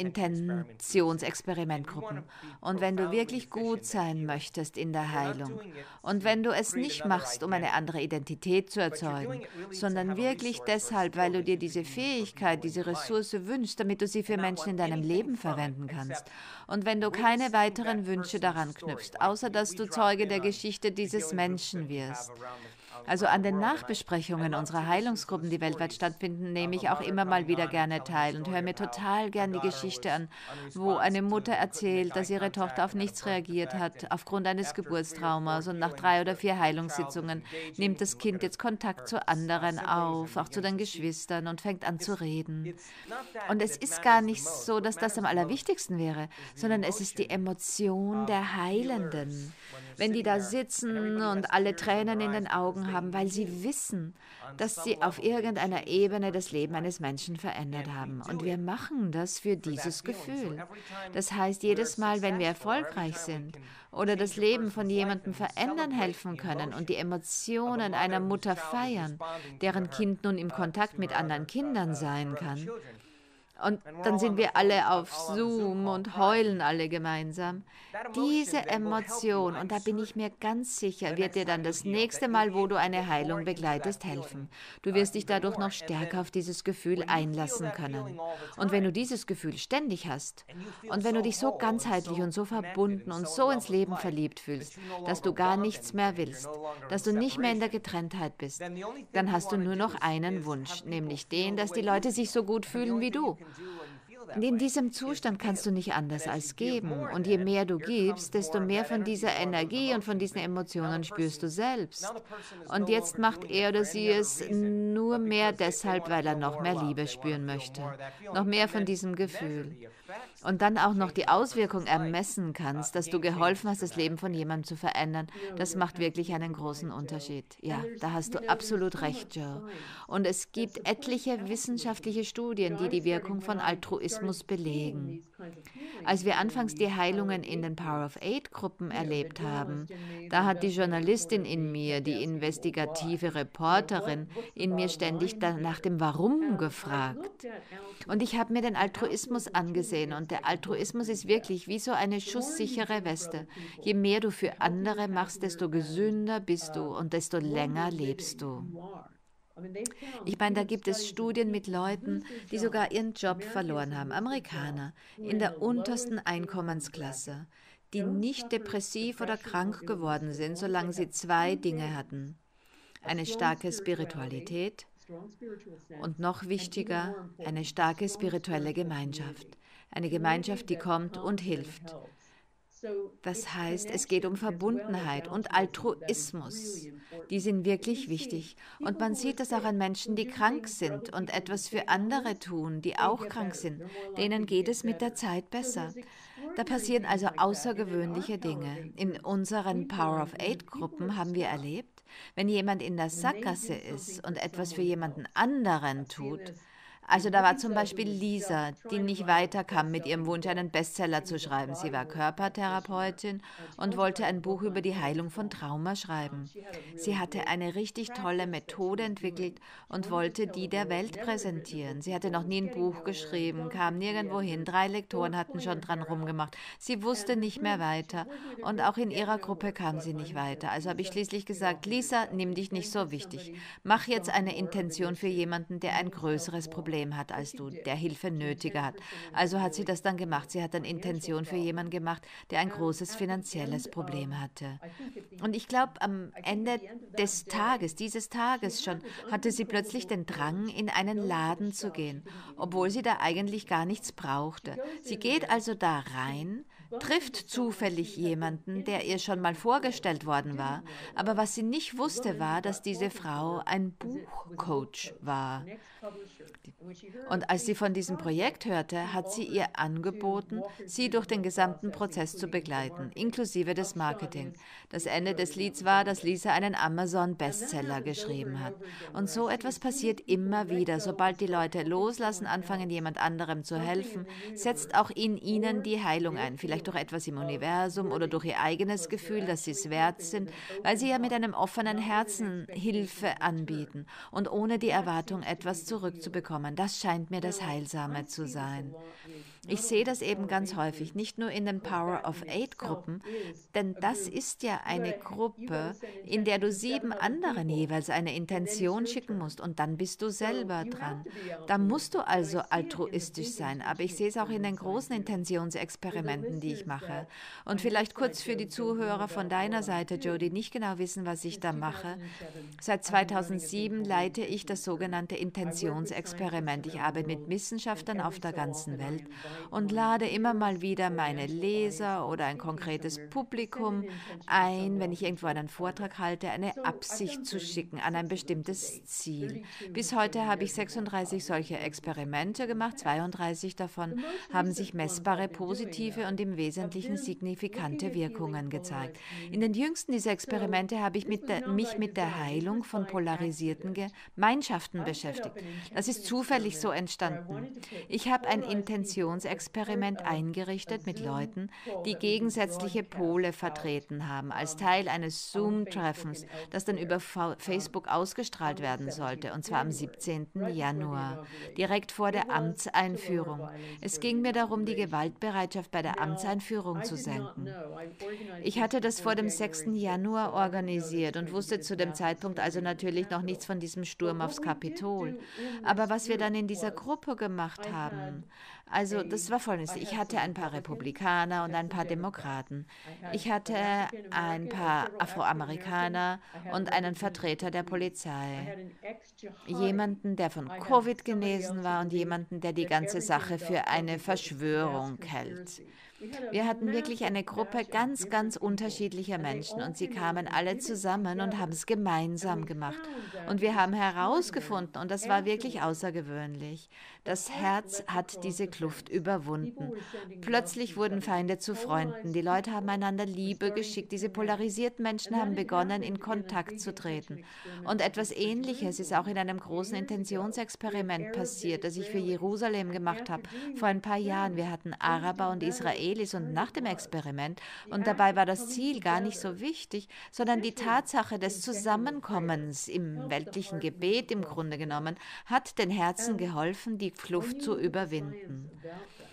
Intentionsexperimentgruppen und wenn du wirklich gut sein möchtest in der Heilung und wenn du es nicht machst, um eine andere Identität zu erzeugen, sondern wirklich deshalb, weil du dir diese Fähigkeit, diese Ressource wünschst, damit du sie für Menschen in deinem Leben verwenden kannst und wenn du keine weiteren Wünsche daran knüpfst, außer dass du Zeuge der Geschichte dieses Menschen wirst. Also an den Nachbesprechungen unserer Heilungsgruppen, die weltweit stattfinden, nehme ich auch immer mal wieder gerne teil und höre mir total gern die Geschichte an, wo eine Mutter erzählt, dass ihre Tochter auf nichts reagiert hat, aufgrund eines Geburtstraumas und nach 3 oder 4 Heilungssitzungen nimmt das Kind jetzt Kontakt zu anderen auf, auch zu den Geschwistern und fängt an zu reden. Und es ist gar nicht so, dass das am allerwichtigsten wäre, sondern es ist die Emotion der Heilenden. Wenn die da sitzen und alle Tränen in den Augen haben, weil sie wissen, dass sie auf irgendeiner Ebene das Leben eines Menschen verändert haben. Und wir machen das für dieses Gefühl. Das heißt, jedes Mal, wenn wir erfolgreich sind oder das Leben von jemandem verändern helfen können und die Emotionen einer Mutter feiern, deren Kind nun im Kontakt mit anderen Kindern sein kann, und dann sind wir alle auf Zoom und heulen alle gemeinsam. Diese Emotion, und da bin ich mir ganz sicher, wird dir dann das nächste Mal, wo du eine Heilung begleitest, helfen. Du wirst dich dadurch noch stärker auf dieses Gefühl einlassen können. Und wenn du dieses Gefühl ständig hast und wenn du dich so ganzheitlich und so verbunden und so ins Leben verliebt fühlst, dass du gar nichts mehr willst, dass du nicht mehr in der Getrenntheit bist, dann hast du nur noch einen Wunsch, nämlich den, dass die Leute sich so gut fühlen wie du. Und in diesem Zustand kannst du nicht anders als geben. Und je mehr du gibst, desto mehr von dieser Energie und von diesen Emotionen spürst du selbst. Und jetzt macht er oder sie es nur mehr deshalb, weil er noch mehr Liebe spüren möchte. Noch mehr von diesem Gefühl. Und dann auch noch die Auswirkung ermessen kannst, dass du geholfen hast, das Leben von jemandem zu verändern, das macht wirklich einen großen Unterschied. Ja, da hast du absolut recht, Joe. Und es gibt etliche wissenschaftliche Studien, die die Wirkung von Altruismus belegen. Als wir anfangs die Heilungen in den Power of Eight-Gruppen erlebt haben, da hat die Journalistin in mir, die investigative Reporterin, in mir ständig nach dem Warum gefragt. Und ich habe mir den Altruismus angesehen und der Altruismus ist wirklich wie so eine schusssichere Weste. Je mehr du für andere machst, desto gesünder bist du und desto länger lebst du. Ich meine, da gibt es Studien mit Leuten, die sogar ihren Job verloren haben, Amerikaner, in der untersten Einkommensklasse, die nicht depressiv oder krank geworden sind, solange sie 2 Dinge hatten. Eine starke Spiritualität Und noch wichtiger, eine starke spirituelle Gemeinschaft. Eine Gemeinschaft, die kommt und hilft. Das heißt, es geht um Verbundenheit und Altruismus. Die sind wirklich wichtig. Und man sieht das auch an Menschen, die krank sind und etwas für andere tun, die auch krank sind. Denen geht es mit der Zeit besser. Da passieren also außergewöhnliche Dinge. In unseren Power of Eight Gruppen haben wir erlebt, wenn jemand in der Sackgasse ist und etwas für jemanden anderen tut. Also da war zum Beispiel Lisa, die nicht weiterkam mit ihrem Wunsch, einen Bestseller zu schreiben. Sie war Körpertherapeutin und wollte ein Buch über die Heilung von Trauma schreiben. Sie hatte eine richtig tolle Methode entwickelt und wollte die der Welt präsentieren. Sie hatte noch nie ein Buch geschrieben, kam nirgendwo hin. 3 Lektoren hatten schon dran rumgemacht. Sie wusste nicht mehr weiter und auch in ihrer Gruppe kam sie nicht weiter. Also habe ich schließlich gesagt, Lisa, nimm dich nicht so wichtig. Mach jetzt eine Intention für jemanden, der ein größeres Problem hat als du, der Hilfe nötiger hat. Also hat sie das dann gemacht. Sie hat dann Intention für jemanden gemacht, der ein großes finanzielles Problem hatte. Und ich glaube, am Ende dieses Tages schon, hatte sie plötzlich den Drang, in einen Laden zu gehen, obwohl sie da eigentlich gar nichts brauchte. Sie geht also da rein, trifft zufällig jemanden, der ihr schon mal vorgestellt worden war, aber was sie nicht wusste, war, dass diese Frau ein Buchcoach war. Und als sie von diesem Projekt hörte, hat sie ihr angeboten, sie durch den gesamten Prozess zu begleiten, inklusive des Marketing. Das Ende des Lieds war, dass Lisa einen Amazon-Bestseller geschrieben hat. Und so etwas passiert immer wieder. Sobald die Leute loslassen, anfangen, jemand anderem zu helfen, setzt auch in ihnen die Heilung ein. Vielleicht durch etwas im Universum oder durch ihr eigenes Gefühl, dass sie es wert sind, weil sie ja mit einem offenen Herzen Hilfe anbieten und ohne die Erwartung, etwas zurückzubekommen. Das scheint mir das Heilsame zu sein. Ich sehe das eben ganz häufig, nicht nur in den Power of Eight Gruppen, denn das ist ja eine Gruppe, in der du 7 anderen jeweils eine Intention schicken musst und dann bist du selber dran. Da musst du also altruistisch sein, aber ich sehe es auch in den großen Intentionsexperimenten, die ich mache. Und vielleicht kurz für die Zuhörer von deiner Seite, Joe, die nicht genau wissen, was ich da mache. Seit 2007 leite ich das sogenannte Intentionsexperiment. Ich arbeite mit Wissenschaftlern auf der ganzen Welt und lade immer mal wieder meine Leser oder ein konkretes Publikum ein, wenn ich irgendwo einen Vortrag halte, eine Absicht zu schicken an ein bestimmtes Ziel. Bis heute habe ich 36 solche Experimente gemacht, 32 davon haben sich messbare, positive und im Wesentlichen signifikante Wirkungen gezeigt. In den jüngsten dieser Experimente habe ich mich mit der Heilung von polarisierten Gemeinschaften beschäftigt. Das ist zufällig so entstanden. Ich habe ein Intentionsexperiment eingerichtet mit Leuten, die gegensätzliche Pole vertreten haben, als Teil eines Zoom-Treffens, das dann über Facebook ausgestrahlt werden sollte, und zwar am 17. Januar, direkt vor der Amtseinführung. Es ging mir darum, die Gewaltbereitschaft bei der Amtseinführung zu senken. Ich hatte das vor dem 6. Januar organisiert und wusste zu dem Zeitpunkt also natürlich noch nichts von diesem Sturm aufs Kapitol. Aber was wir dann in dieser Gruppe gemacht haben, also das war Folgendes. Ich hatte ein paar Republikaner und ein paar Demokraten. Ich hatte ein paar Afroamerikaner und einen Vertreter der Polizei. Jemanden, der von Covid genesen war und jemanden, der die ganze Sache für eine Verschwörung hält. Wir hatten wirklich eine Gruppe ganz, ganz unterschiedlicher Menschen und sie kamen alle zusammen und haben es gemeinsam gemacht. Und wir haben herausgefunden, und das war wirklich außergewöhnlich, das Herz hat diese Kluft überwunden. Plötzlich wurden Feinde zu Freunden. Die Leute haben einander Liebe geschickt. Diese polarisierten Menschen haben begonnen, in Kontakt zu treten. Und etwas Ähnliches ist auch in einem großen Intentionsexperiment passiert, das ich für Jerusalem gemacht habe, vor ein paar Jahren. Wir hatten Araber und Israelis und nach dem Experiment, und dabei war das Ziel gar nicht so wichtig, sondern die Tatsache des Zusammenkommens im weltlichen Gebet im Grunde genommen, hat den Herzen geholfen, die Kluft zu überwinden.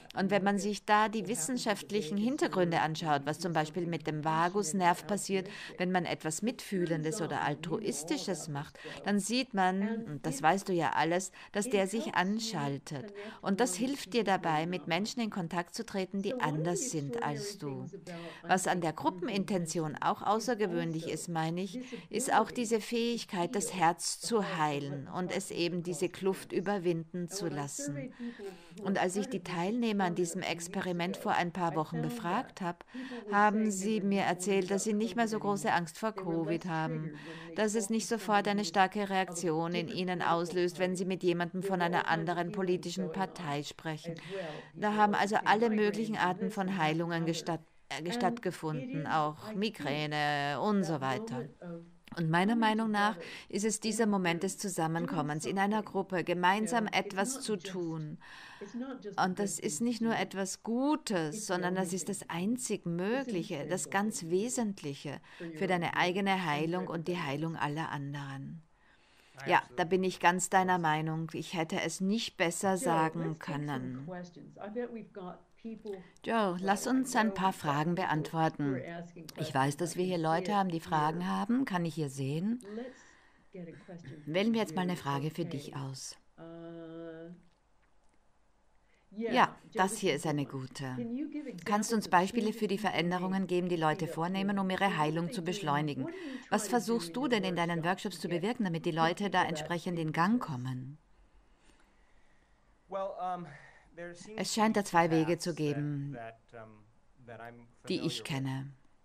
Und wenn man sich da die wissenschaftlichen Hintergründe anschaut, was zum Beispiel mit dem Vagusnerv passiert, wenn man etwas Mitfühlendes oder Altruistisches macht, dann sieht man, und das weißt du ja alles, dass der sich anschaltet. Und das hilft dir dabei, mit Menschen in Kontakt zu treten, die anders sind als du. Was an der Gruppenintention auch außergewöhnlich ist, meine ich, ist auch diese Fähigkeit, das Herz zu heilen und es eben diese Kluft überwinden zu lassen. Und als ich die Teilnehmer an diesem Experiment vor ein paar Wochen befragt habe, haben sie mir erzählt, dass sie nicht mehr so große Angst vor Covid haben, dass es nicht sofort eine starke Reaktion in ihnen auslöst, wenn sie mit jemandem von einer anderen politischen Partei sprechen. Da haben also alle möglichen Arten von Heilungen stattgefunden, auch Migräne und so weiter. Und meiner Meinung nach ist es dieser Moment des Zusammenkommens, in einer Gruppe gemeinsam etwas zu tun. Und das ist nicht nur etwas Gutes, sondern das ist das einzig Mögliche, das ganz Wesentliche für deine eigene Heilung und die Heilung aller anderen. Ja, da bin ich ganz deiner Meinung. Ich hätte es nicht besser sagen können. Joe, lass uns ein paar Fragen beantworten. Ich weiß, dass wir hier Leute haben, die Fragen haben. Kann ich hier sehen? Wählen wir jetzt mal eine Frage für dich aus. Ja, das hier ist eine gute. Kannst du uns Beispiele für die Veränderungen geben, die Leute vornehmen, um ihre Heilung zu beschleunigen? Was versuchst du denn in deinen Workshops zu bewirken, damit die Leute da entsprechend in Gang kommen? Es scheint da zwei Wege zu geben, die ich kenne,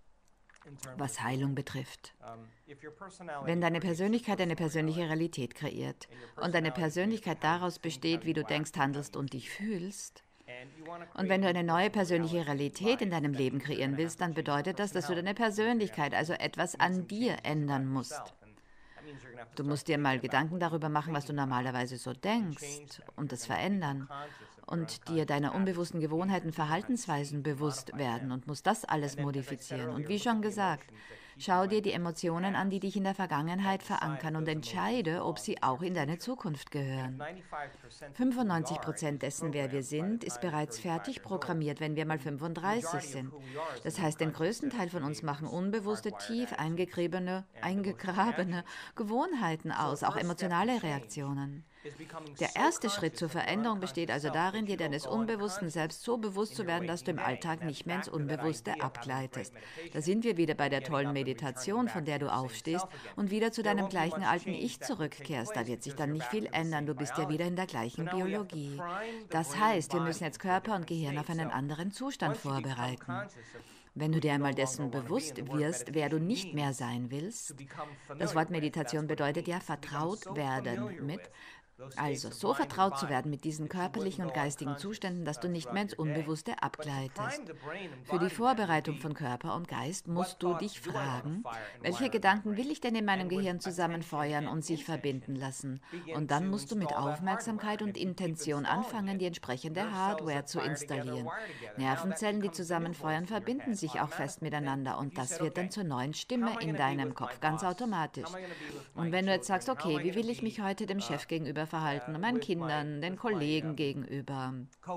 was Heilung betrifft. Wenn deine Persönlichkeit eine persönliche Realität kreiert und deine Persönlichkeit daraus besteht, wie du denkst, handelst und dich fühlst, und wenn du eine neue persönliche Realität in deinem Leben kreieren willst, dann bedeutet das, dass du deine Persönlichkeit, also etwas an dir ändern musst. Du musst dir mal Gedanken darüber machen, was du normalerweise so denkst und das verändern und dir deiner unbewussten Gewohnheiten, Verhaltensweisen bewusst werden und musst das alles modifizieren. Und wie schon gesagt, schau dir die Emotionen an, die dich in der Vergangenheit verankern und entscheide, ob sie auch in deine Zukunft gehören. 95% dessen, wer wir sind, ist bereits fertig programmiert, wenn wir mal 35 sind. Das heißt, den größten Teil von uns machen unbewusste, tief eingegrabene Gewohnheiten aus, auch emotionale Reaktionen. Der erste Schritt zur Veränderung besteht also darin, dir deines unbewussten Selbst so bewusst zu werden, dass du im Alltag nicht mehr ins Unbewusste abgleitest. Da sind wir wieder bei der tollen Meditation, von der du aufstehst und wieder zu deinem gleichen alten Ich zurückkehrst. Da wird sich dann nicht viel ändern, du bist ja wieder in der gleichen Biologie. Das heißt, wir müssen jetzt Körper und Gehirn auf einen anderen Zustand vorbereiten. Wenn du dir einmal dessen bewusst wirst, wer du nicht mehr sein willst, das Wort Meditation bedeutet ja vertraut werden mit, also so vertraut zu werden mit diesen körperlichen und geistigen Zuständen, dass du nicht mehr ins Unbewusste abgleitest. Für die Vorbereitung von Körper und Geist musst du dich fragen, welche Gedanken will ich denn in meinem Gehirn zusammenfeuern und sich verbinden lassen? Und dann musst du mit Aufmerksamkeit und Intention anfangen, die entsprechende Hardware zu installieren. Nervenzellen, die zusammenfeuern, verbinden sich auch fest miteinander und das wird dann zur neuen Stimme in deinem Kopf, ganz automatisch. Und wenn du jetzt sagst, okay, wie will ich mich heute dem Chef gegenüber verhalten, meinen Kindern, den Kollegen gegenüber.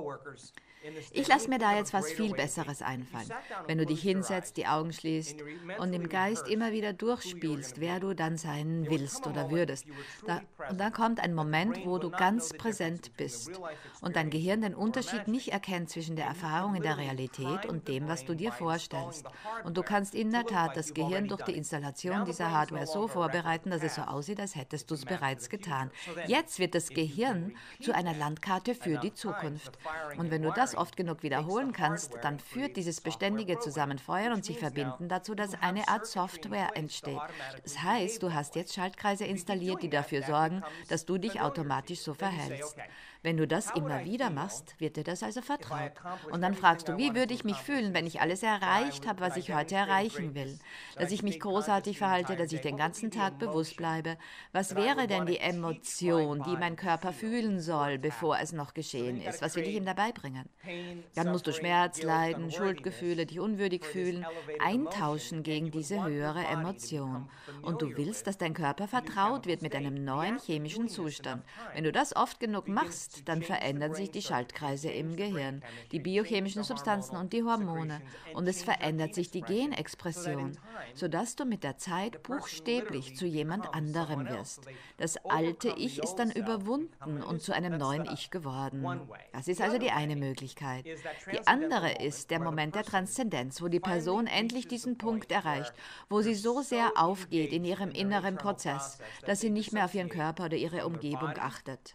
Ich lasse mir da jetzt was viel Besseres einfallen. Wenn du dich hinsetzt, die Augen schließt und im Geist immer wieder durchspielst, wer du dann sein willst oder würdest. Und dann kommt ein Moment, wo du ganz präsent bist und dein Gehirn den Unterschied nicht erkennt zwischen der Erfahrung in der Realität und dem, was du dir vorstellst. Und du kannst in der Tat das Gehirn durch die Installation dieser Hardware so vorbereiten, dass es so aussieht, als hättest du es bereits getan. Jetzt wird das Gehirn zu einer Landkarte für die Zukunft. Und wenn du das oft genug wiederholen kannst, dann führt dieses beständige Zusammenfeuern und sich verbinden dazu, dass eine Art Software entsteht. Das heißt, du hast jetzt Schaltkreise installiert, die dafür sorgen, dass du dich automatisch so verhältst. Wenn du das immer wieder machst, wird dir das also vertraut. Und dann fragst du, wie würde ich mich fühlen, wenn ich alles erreicht habe, was ich heute erreichen will? Dass ich mich großartig verhalte, dass ich den ganzen Tag bewusst bleibe. Was wäre denn die Emotion, die mein Körper fühlen soll, bevor es noch geschehen ist? Was will ich ihm dabei bringen? Dann musst du Schmerz, Leiden, Schuldgefühle, dich unwürdig fühlen, eintauschen gegen diese höhere Emotion. Und du willst, dass dein Körper vertraut wird mit einem neuen chemischen Zustand. Wenn du das oft genug machst, wirst, dann verändern sich die Schaltkreise im Gehirn, die biochemischen Substanzen und die Hormone. Und es verändert sich die Genexpression, sodass du mit der Zeit buchstäblich zu jemand anderem wirst. Das alte Ich ist dann überwunden und zu einem neuen Ich geworden. Das ist also die eine Möglichkeit. Die andere ist der Moment der Transzendenz, wo die Person endlich diesen Punkt erreicht, wo sie so sehr aufgeht in ihrem inneren Prozess, dass sie nicht mehr auf ihren Körper oder ihre Umgebung achtet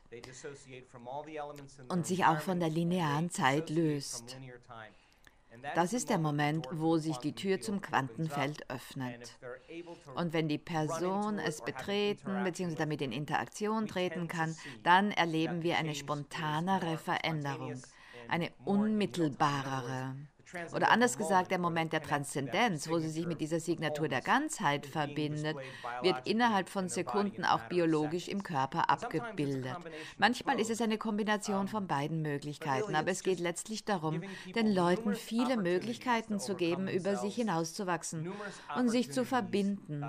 und sich auch von der linearen Zeit löst. Das ist der Moment, wo sich die Tür zum Quantenfeld öffnet. Und wenn die Person es betreten bzw. damit in Interaktion treten kann, dann erleben wir eine spontanere Veränderung, eine unmittelbarere. Oder anders gesagt, der Moment der Transzendenz, wo sie sich mit dieser Signatur der Ganzheit verbindet, wird innerhalb von Sekunden auch biologisch im Körper abgebildet. Manchmal ist es eine Kombination von beiden Möglichkeiten, aber es geht letztlich darum, den Leuten viele Möglichkeiten zu geben, über sich hinauszuwachsen und sich zu verbinden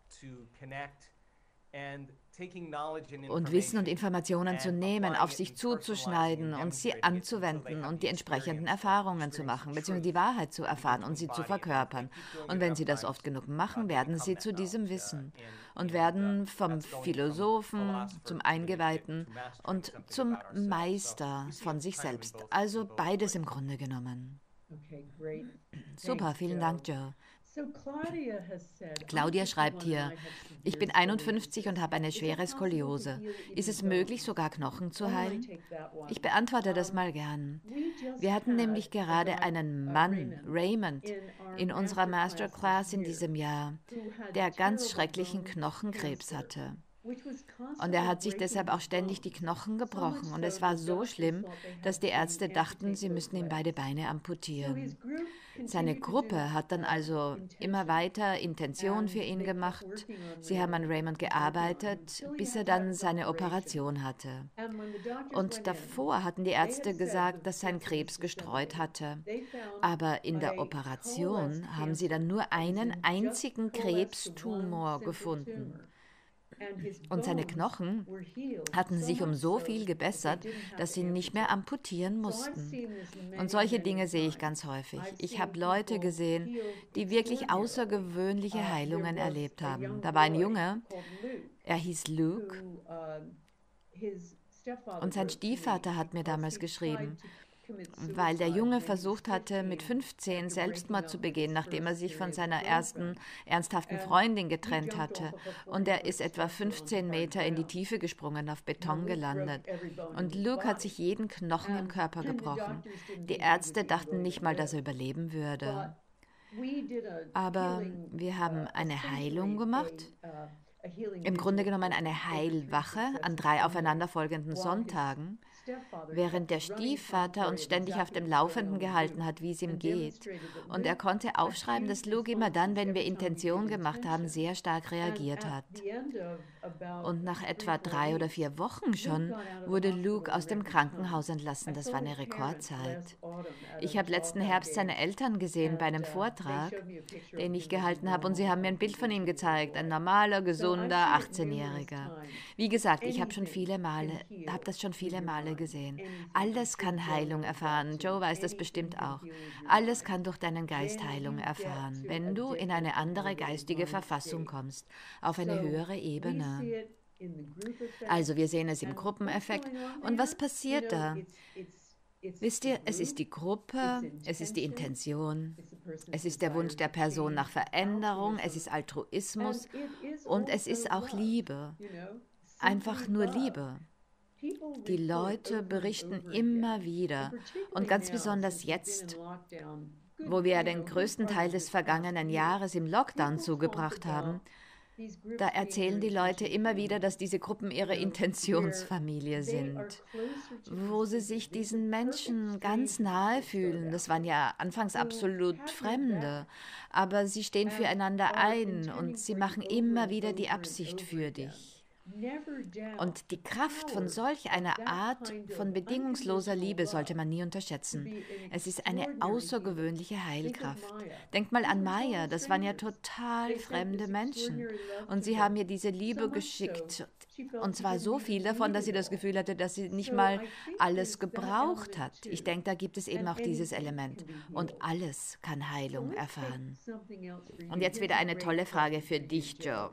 und Wissen und Informationen zu nehmen, auf sich zuzuschneiden und sie anzuwenden und die entsprechenden Erfahrungen zu machen, beziehungsweise die Wahrheit zu erfahren und sie zu verkörpern. Und wenn sie das oft genug machen, werden sie zu diesem Wissen und werden vom Philosophen zum Eingeweihten und zum Meister von sich selbst. Also beides im Grunde genommen. Super, vielen Dank, Joe. Claudia schreibt hier, ich bin 51 und habe eine schwere Skoliose. Ist es möglich, sogar Knochen zu heilen? Ich beantworte das mal gern. Wir hatten nämlich gerade einen Mann, Raymond, in unserer Masterclass in diesem Jahr, der ganz schrecklichen Knochenkrebs hatte. Und er hat sich deshalb auch ständig die Knochen gebrochen. Und es war so schlimm, dass die Ärzte dachten, sie müssten ihm beide Beine amputieren. Seine Gruppe hat dann also immer weiter Intention für ihn gemacht. Sie haben an Raymond gearbeitet, bis er dann seine Operation hatte. Und davor hatten die Ärzte gesagt, dass sein Krebs gestreut hatte. Aber in der Operation haben sie dann nur einen einzigen Krebstumor gefunden. Und seine Knochen hatten sich um so viel gebessert, dass sie nicht mehr amputieren mussten. Und solche Dinge sehe ich ganz häufig. Ich habe Leute gesehen, die wirklich außergewöhnliche Heilungen erlebt haben. Da war ein Junge, er hieß Luke, und sein Stiefvater hat mir damals geschrieben, weil der Junge versucht hatte, mit 15 Selbstmord zu begehen, nachdem er sich von seiner ersten ernsthaften Freundin getrennt hatte. Und er ist etwa 15 Meter in die Tiefe gesprungen, auf Beton gelandet. Und Luke hat sich jeden Knochen im Körper gebrochen. Die Ärzte dachten nicht mal, dass er überleben würde. Aber wir haben eine Heilung gemacht. Im Grunde genommen eine Heilwache an 3 aufeinanderfolgenden Sonntagen, während der Stiefvater uns ständig auf dem Laufenden gehalten hat, wie es ihm geht. Und er konnte aufschreiben, dass Luke immer dann, wenn wir Intention gemacht haben, sehr stark reagiert hat. Und nach etwa 3 oder 4 Wochen schon wurde Luke aus dem Krankenhaus entlassen. Das war eine Rekordzeit. Ich habe letzten Herbst seine Eltern gesehen bei einem Vortrag, den ich gehalten habe, und sie haben mir ein Bild von ihm gezeigt. Ein normaler, gesunder 18-Jähriger. Wie gesagt, ich habe das schon viele Male gesehen. Alles kann Heilung erfahren. Joe weiß das bestimmt auch. Alles kann durch deinen Geist Heilung erfahren, wenn du in eine andere geistige Verfassung kommst, auf eine höhere Ebene. Also wir sehen es im Gruppeneffekt. Und was passiert da? Wisst ihr, es ist die Gruppe, es ist die Intention, es ist der Wunsch der Person nach Veränderung, es ist Altruismus und es ist auch Liebe. Einfach nur Liebe. Die Leute berichten immer wieder und ganz besonders jetzt, wo wir den größten Teil des vergangenen Jahres im Lockdown zugebracht haben, da erzählen die Leute immer wieder, dass diese Gruppen ihre Intentionsfamilie sind, wo sie sich diesen Menschen ganz nahe fühlen. Das waren ja anfangs absolut Fremde, aber sie stehen füreinander ein und sie machen immer wieder die Absicht für dich. Und die Kraft von solch einer Art von bedingungsloser Liebe sollte man nie unterschätzen. Es ist eine außergewöhnliche Heilkraft. Denkt mal an Maya, das waren ja total fremde Menschen. Und sie haben ihr diese Liebe geschickt. Und zwar so viel davon, dass sie das Gefühl hatte, dass sie nicht mal alles gebraucht hat. Ich denke, da gibt es eben auch dieses Element. Und alles kann Heilung erfahren. Und jetzt wieder eine tolle Frage für dich, Joe.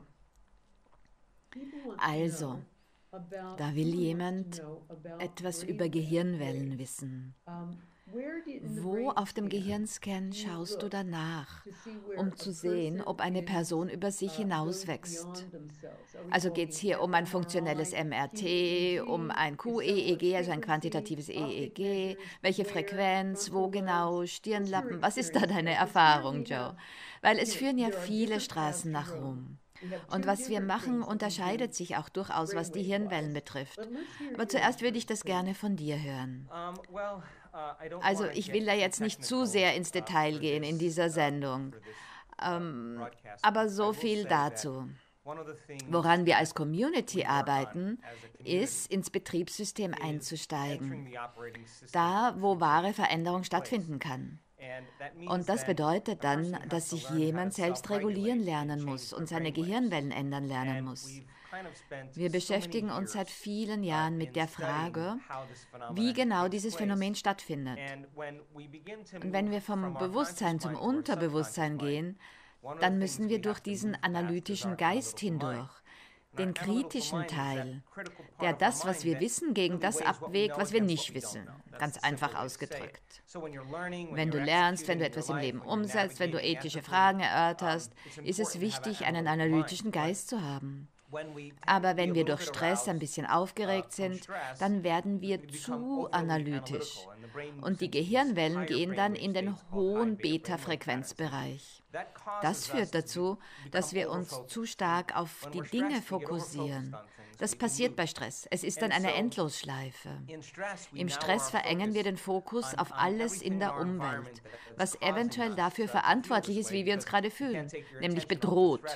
Also, da will jemand etwas über Gehirnwellen wissen. Wo auf dem Gehirnscan schaust du danach, um zu sehen, ob eine Person über sich hinauswächst? Also geht es hier um ein funktionelles MRT, um ein QEEG, also ein quantitatives EEG, welche Frequenz, wo genau, Stirnlappen, was ist da deine Erfahrung, Joe? Weil es führen ja viele Straßen nach Rom. Und was wir machen, unterscheidet sich auch durchaus, was die Hirnwellen betrifft. Aber zuerst würde ich das gerne von dir hören. Also ich will da jetzt nicht zu sehr ins Detail gehen in dieser Sendung, aber so viel dazu. Woran wir als Community arbeiten, ist, ins Betriebssystem einzusteigen, da wo wahre Veränderung stattfinden kann. Und das bedeutet dann, dass sich jemand selbst regulieren lernen muss und seine Gehirnwellen ändern lernen muss. Wir beschäftigen uns seit vielen Jahren mit der Frage, wie genau dieses Phänomen stattfindet. Und wenn wir vom Bewusstsein zum Unterbewusstsein gehen, dann müssen wir durch diesen analytischen Geist hindurch, den kritischen Teil, der das, was wir wissen, gegen das abwägt, was wir nicht wissen. Ganz einfach ausgedrückt. Wenn du lernst, wenn du etwas im Leben umsetzt, wenn du ethische Fragen erörterst, ist es wichtig, einen analytischen Geist zu haben. Aber wenn wir durch Stress ein bisschen aufgeregt sind, dann werden wir zu analytisch. Und die Gehirnwellen gehen dann in den hohen Beta-Frequenzbereich. Das führt dazu, dass wir uns zu stark auf die Dinge fokussieren. Das passiert bei Stress. Es ist dann eine Endlosschleife. Im Stress verengen wir den Fokus auf alles in der Umwelt, was eventuell dafür verantwortlich ist, wie wir uns gerade fühlen, nämlich bedroht.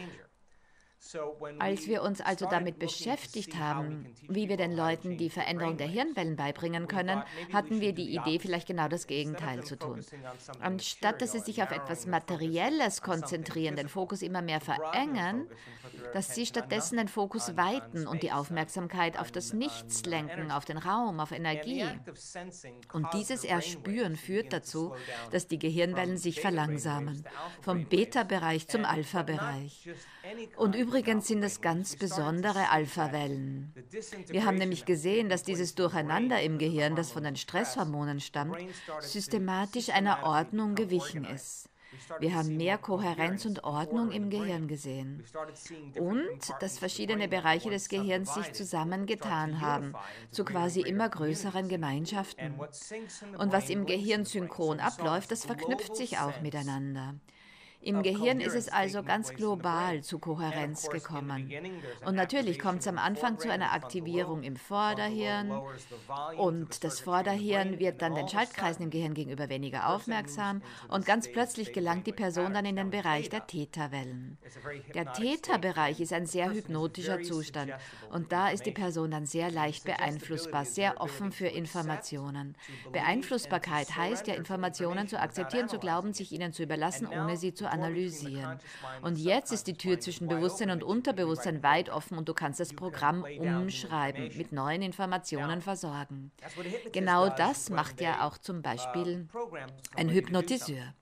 Als wir uns also damit beschäftigt haben, wie wir den Leuten die Veränderung der Hirnwellen beibringen können, hatten wir die Idee, vielleicht genau das Gegenteil zu tun. Anstatt dass sie sich auf etwas Materielles konzentrieren, den Fokus immer mehr verengen, dass sie stattdessen den Fokus weiten und die Aufmerksamkeit auf das Nichts lenken, auf den Raum, auf Energie. Und dieses Erspüren führt dazu, dass die Gehirnwellen sich verlangsamen, vom Beta-Bereich zum Alpha-Bereich. Und übrigens sind es ganz besondere Alpha-Wellen. Wir haben nämlich gesehen, dass dieses Durcheinander im Gehirn, das von den Stresshormonen stammt, systematisch einer Ordnung gewichen ist. Wir haben mehr Kohärenz und Ordnung im Gehirn gesehen. Und dass verschiedene Bereiche des Gehirns sich zusammengetan haben, zu quasi immer größeren Gemeinschaften. Und was im Gehirn synchron abläuft, das verknüpft sich auch miteinander. Im Gehirn ist es also ganz global zu Kohärenz gekommen. Und natürlich kommt es am Anfang zu einer Aktivierung im Vorderhirn und das Vorderhirn wird dann den Schaltkreisen im Gehirn gegenüber weniger aufmerksam und ganz plötzlich gelangt die Person dann in den Bereich der Theta-Wellen. Der Theta-Bereich ist ein sehr hypnotischer Zustand und da ist die Person dann sehr leicht beeinflussbar, sehr offen für Informationen. Beeinflussbarkeit heißt ja, Informationen zu akzeptieren, zu glauben, sich ihnen zu überlassen, ohne sie zu analysieren. Und jetzt ist die Tür zwischen Bewusstsein und Unterbewusstsein weit offen und du kannst das Programm umschreiben, mit neuen Informationen versorgen. Genau das macht ja auch zum Beispiel ein Hypnotiseur.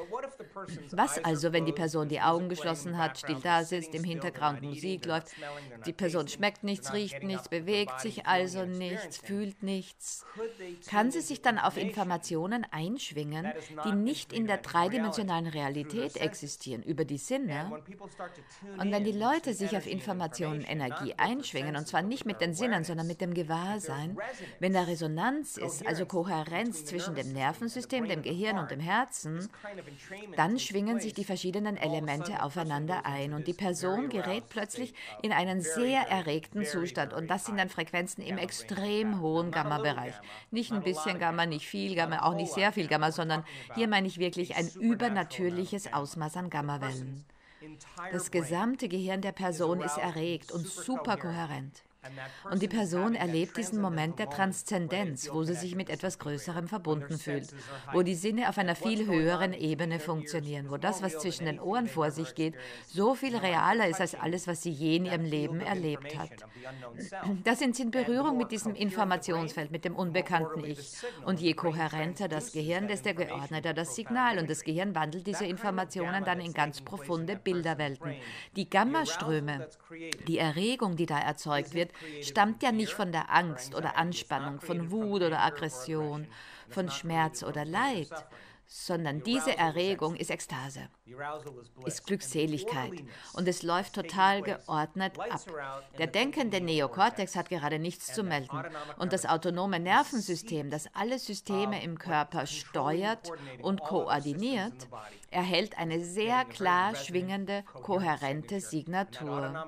Was also, wenn die Person die Augen geschlossen hat, still da sitzt, im Hintergrund Musik läuft, die Person schmeckt nichts, riecht nichts, bewegt sich also nichts, fühlt nichts? Kann sie sich dann auf Informationen einschwingen, die nicht in der dreidimensionalen Realität existieren, über die Sinne? Und wenn die Leute sich auf Informationen Energie einschwingen, und zwar nicht mit den Sinnen, sondern mit dem Gewahrsein, wenn da Resonanz ist, also Kohärenz zwischen dem Nervensystem, dem Gehirn und dem Herzen, dann schwingen sich die verschiedenen Elemente aufeinander ein und die Person gerät plötzlich in einen sehr erregten Zustand. Und das sind dann Frequenzen im extrem hohen Gamma-Bereich. Nicht ein bisschen Gamma, nicht viel Gamma, auch nicht sehr viel Gamma, sondern hier meine ich wirklich ein übernatürliches Ausmaß an Gammawellen. Das gesamte Gehirn der Person ist erregt und superkohärent. Und die Person erlebt diesen Moment der Transzendenz, wo sie sich mit etwas Größerem verbunden fühlt, wo die Sinne auf einer viel höheren Ebene funktionieren, wo das, was zwischen den Ohren vor sich geht, so viel realer ist als alles, was sie je in ihrem Leben erlebt hat. Da sind sie in Berührung mit diesem Informationsfeld, mit dem unbekannten Ich. Und je kohärenter das Gehirn, desto geordneter das Signal. Und das Gehirn wandelt diese Informationen dann in ganz profunde Bilderwelten. Die Gammaströme, die Erregung, die da erzeugt wird, stammt ja nicht von der Angst oder Anspannung, von Wut oder Aggression, von Schmerz oder Leid, sondern diese Erregung ist Ekstase, ist Glückseligkeit und es läuft total geordnet ab. Der denkende Neokortex hat gerade nichts zu melden und das autonome Nervensystem, das alle Systeme im Körper steuert und koordiniert, erhält eine sehr klar schwingende, kohärente Signatur.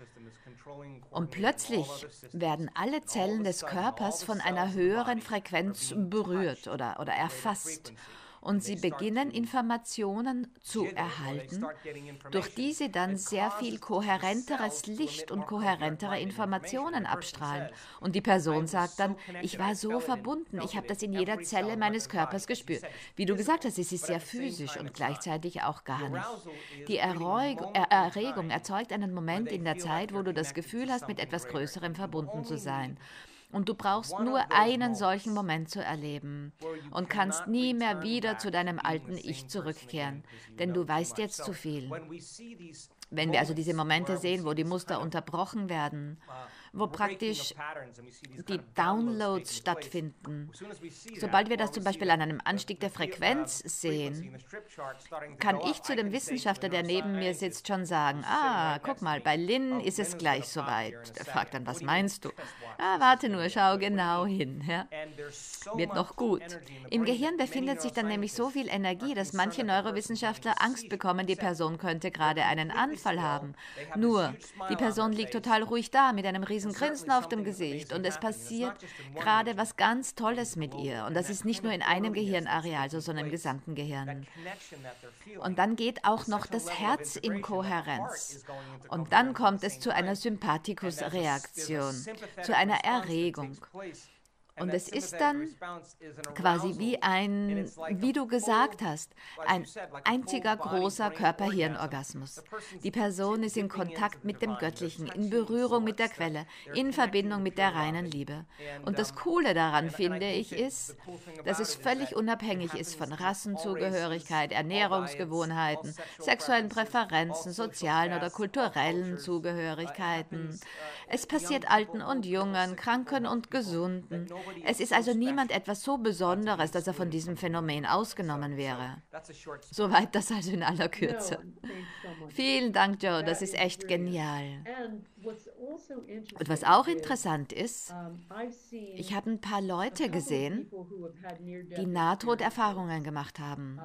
Und plötzlich werden alle Zellen des Körpers von einer höheren Frequenz berührt oder erfasst. Und sie beginnen Informationen zu erhalten, durch die sie dann sehr viel kohärenteres Licht und kohärentere Informationen abstrahlen. Und die Person sagt dann, ich war so verbunden, ich habe das in jeder Zelle meines Körpers gespürt. Wie du gesagt hast, es ist sehr physisch und gleichzeitig auch gar nicht. Die Erregung erzeugt einen Moment in der Zeit, wo du das Gefühl hast, mit etwas Größerem verbunden zu sein. Und du brauchst nur einen solchen Moment zu erleben und kannst nie mehr wieder zu deinem alten Ich zurückkehren, denn du weißt jetzt zu viel. Wenn wir also diese Momente sehen, wo die Muster unterbrochen werden, wo praktisch die Downloads stattfinden. Sobald wir das zum Beispiel an einem Anstieg der Frequenz sehen, kann ich zu dem Wissenschaftler, der neben mir sitzt, schon sagen, guck mal, bei Lynn ist es gleich soweit. Der fragt dann, was meinst du? Warte nur, schau genau hin. Ja? Wird noch gut. Im Gehirn befindet sich dann nämlich so viel Energie, dass manche Neurowissenschaftler Angst bekommen, die Person könnte gerade einen Anfall haben. Nur, die Person liegt total ruhig da mit einem riesen Grinsen auf dem Gesicht und es passiert gerade was ganz Tolles mit ihr. Und das ist nicht nur in einem Gehirnareal, sondern im gesamten Gehirn. Und dann geht auch noch das Herz in Kohärenz. Und dann kommt es zu einer Sympathikusreaktion, zu einer Erregung. Und es ist dann quasi wie du gesagt hast, ein einziger großer Körper-Hirn-Orgasmus. Die Person ist in Kontakt mit dem Göttlichen, in Berührung mit der Quelle, in Verbindung mit der reinen Liebe. Und das Coole daran, finde ich, ist, dass es völlig unabhängig ist von Rassenzugehörigkeit, Ernährungsgewohnheiten, sexuellen Präferenzen, sozialen oder kulturellen Zugehörigkeiten. Es passiert Alten und Jungen, Kranken und Gesunden. Es ist also niemand etwas so Besonderes, dass er von diesem Phänomen ausgenommen wäre. Soweit das also in aller Kürze. Vielen Dank, Joe, das ist echt genial. Und was auch interessant ist, ich habe ein paar Leute gesehen, die Nahtoderfahrungen gemacht haben,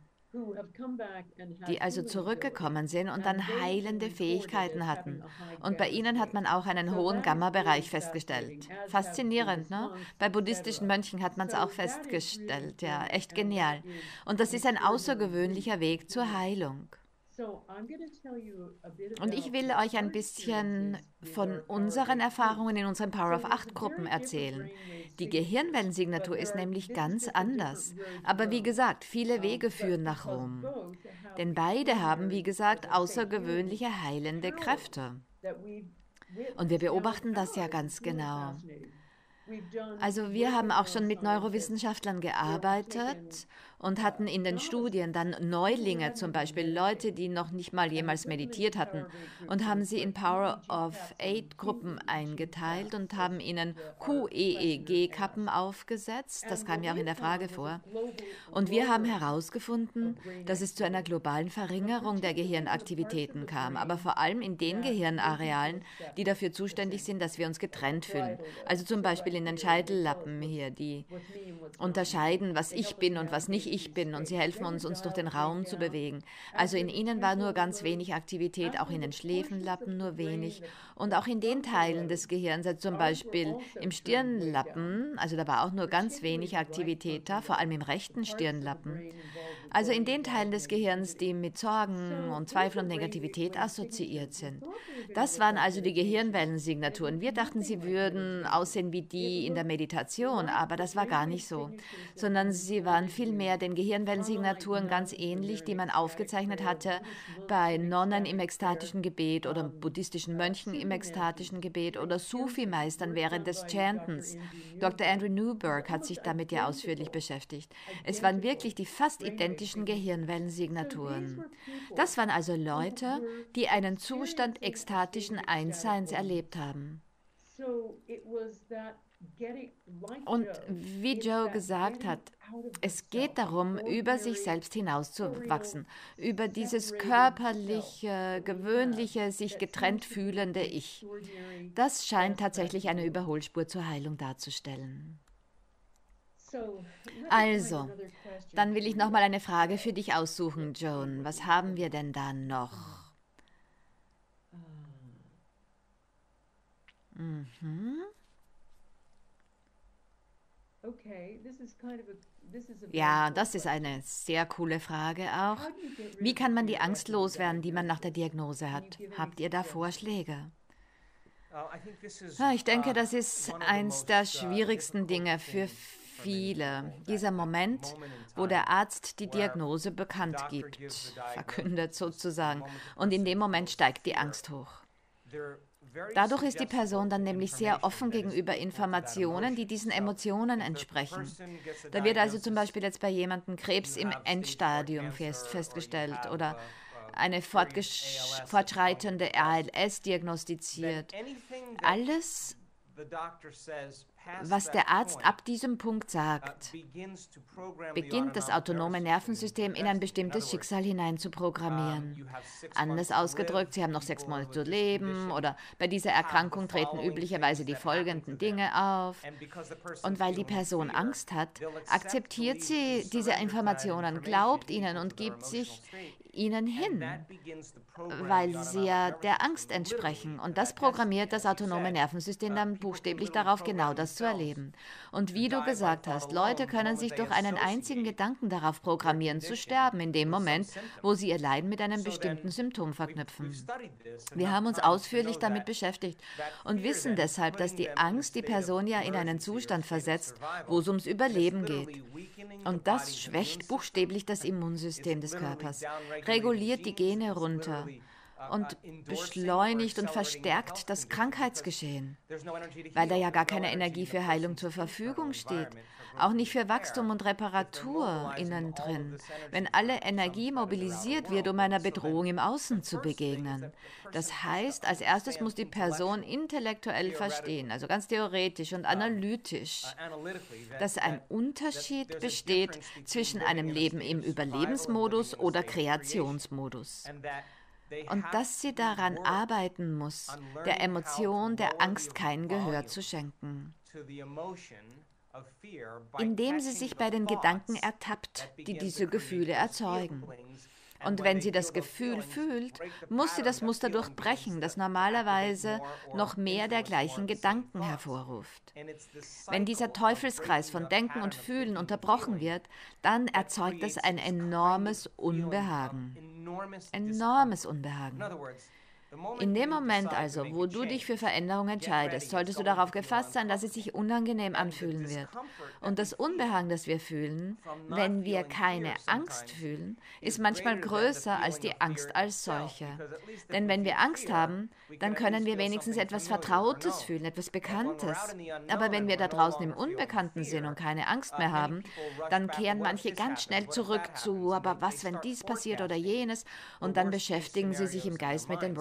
die also zurückgekommen sind und dann heilende Fähigkeiten hatten. Und bei ihnen hat man auch einen hohen Gamma-Bereich festgestellt. Faszinierend, ne? Bei buddhistischen Mönchen hat man es auch festgestellt. Ja, echt genial. Und das ist ein außergewöhnlicher Weg zur Heilung. Und ich will euch ein bisschen von unseren Erfahrungen in unseren Power of 8 Gruppen erzählen. Die Gehirnwellensignatur ist nämlich ganz anders. Aber wie gesagt, viele Wege führen nach Rom. Denn beide haben, wie gesagt, außergewöhnliche heilende Kräfte. Und wir beobachten das ja ganz genau. Also wir haben auch schon mit Neurowissenschaftlern gearbeitet und hatten in den Studien dann Neulinge, zum Beispiel Leute, die noch nicht mal jemals meditiert hatten, und haben sie in Power of 8 Gruppen eingeteilt und haben ihnen QEEG-Kappen aufgesetzt. Das kam ja auch in der Frage vor. Und wir haben herausgefunden, dass es zu einer globalen Verringerung der Gehirnaktivitäten kam, aber vor allem in den Gehirnarealen, die dafür zuständig sind, dass wir uns getrennt fühlen. Also zum Beispiel in den Scheitellappen hier, die unterscheiden, was ich bin und was nicht ich bin und sie helfen uns, uns durch den Raum zu bewegen. Also in ihnen war nur ganz wenig Aktivität, auch in den Schläfenlappen nur wenig und auch in den Teilen des Gehirns, also zum Beispiel im Stirnlappen, also da war auch nur ganz wenig Aktivität da, vor allem im rechten Stirnlappen. Also in den Teilen des Gehirns, die mit Sorgen und Zweifel und Negativität assoziiert sind. Das waren also die Gehirnwellensignaturen. Wir dachten, sie würden aussehen wie die in der Meditation, aber das war gar nicht so, sondern sie waren vielmehr den Gehirnwellensignaturen ganz ähnlich, die man aufgezeichnet hatte bei Nonnen im ekstatischen Gebet oder buddhistischen Mönchen im ekstatischen Gebet oder Sufi-Meistern während des Chantens. Dr. Andrew Newberg hat sich damit ja ausführlich beschäftigt. Es waren wirklich die fast identischen Gehirnwellensignaturen. Das waren also Leute, die einen Zustand ekstatischen Einsseins erlebt haben. Und wie Joe gesagt hat, es geht darum, über sich selbst hinauszuwachsen, über dieses körperliche, gewöhnliche, sich getrennt fühlende Ich. Das scheint tatsächlich eine Überholspur zur Heilung darzustellen. Also, dann will ich nochmal eine Frage für dich aussuchen, Joan. Was haben wir denn da noch? Ja, das ist eine sehr coole Frage auch. Wie kann man die Angst loswerden, die man nach der Diagnose hat? Habt ihr da Vorschläge? Ja, ich denke, das ist eins der schwierigsten Dinge für viele. Dieser Moment, wo der Arzt die Diagnose bekannt gibt, verkündet sozusagen. Und in dem Moment steigt die Angst hoch. Dadurch ist die Person dann nämlich sehr offen gegenüber Informationen, die diesen Emotionen entsprechen. Da wird also zum Beispiel jetzt bei jemandem Krebs im Endstadium festgestellt oder eine fortschreitende ALS diagnostiziert. Alles, was der Arzt ab diesem Punkt sagt, beginnt das autonome Nervensystem in ein bestimmtes Schicksal hinein zu programmieren. Anders ausgedrückt, Sie haben noch 6 Monate zu leben oder bei dieser Erkrankung treten üblicherweise die folgenden Dinge auf. Und weil die Person Angst hat, akzeptiert sie diese Informationen, glaubt ihnen und gibt sich ihnen hin, weil sie ja der Angst entsprechen. Und das programmiert das autonome Nervensystem dann buchstäblich darauf, genau das zu erleben. Und wie du gesagt hast, Leute können sich durch einen einzigen Gedanken darauf programmieren, zu sterben, in dem Moment, wo sie ihr Leiden mit einem bestimmten Symptom verknüpfen. Wir haben uns ausführlich damit beschäftigt und wissen deshalb, dass die Angst die Person ja in einen Zustand versetzt, wo es ums Überleben geht. Und das schwächt buchstäblich das Immunsystem des Körpers, reguliert die Gene runter und beschleunigt und verstärkt das Krankheitsgeschehen, weil da ja gar keine Energie für Heilung zur Verfügung steht, auch nicht für Wachstum und Reparatur innen drin, wenn alle Energie mobilisiert wird, um einer Bedrohung im Außen zu begegnen. Das heißt, als erstes muss die Person intellektuell verstehen, also ganz theoretisch und analytisch, dass ein Unterschied besteht zwischen einem Leben im Überlebensmodus oder Kreationsmodus. Und dass sie daran arbeiten muss, der Emotion der Angst kein Gehör zu schenken, indem sie sich bei den Gedanken ertappt, die diese Gefühle erzeugen. Und wenn sie das Gefühl fühlt, muss sie das Muster durchbrechen, das normalerweise noch mehr der gleichen Gedanken hervorruft. Wenn dieser Teufelskreis von Denken und Fühlen unterbrochen wird, dann erzeugt das ein enormes Unbehagen. Enormes Unbehagen. In dem Moment also, wo du dich für Veränderung entscheidest, solltest du darauf gefasst sein, dass es sich unangenehm anfühlen wird. Und das Unbehagen, das wir fühlen, wenn wir keine Angst fühlen, ist manchmal größer als die Angst als solche. Denn wenn wir Angst haben, dann können wir wenigstens etwas Vertrautes fühlen, etwas Bekanntes. Aber wenn wir da draußen im Unbekannten sind und keine Angst mehr haben, dann kehren manche ganz schnell zurück zu, aber was, wenn dies passiert oder jenes? Und dann beschäftigen sie sich im Geist mit den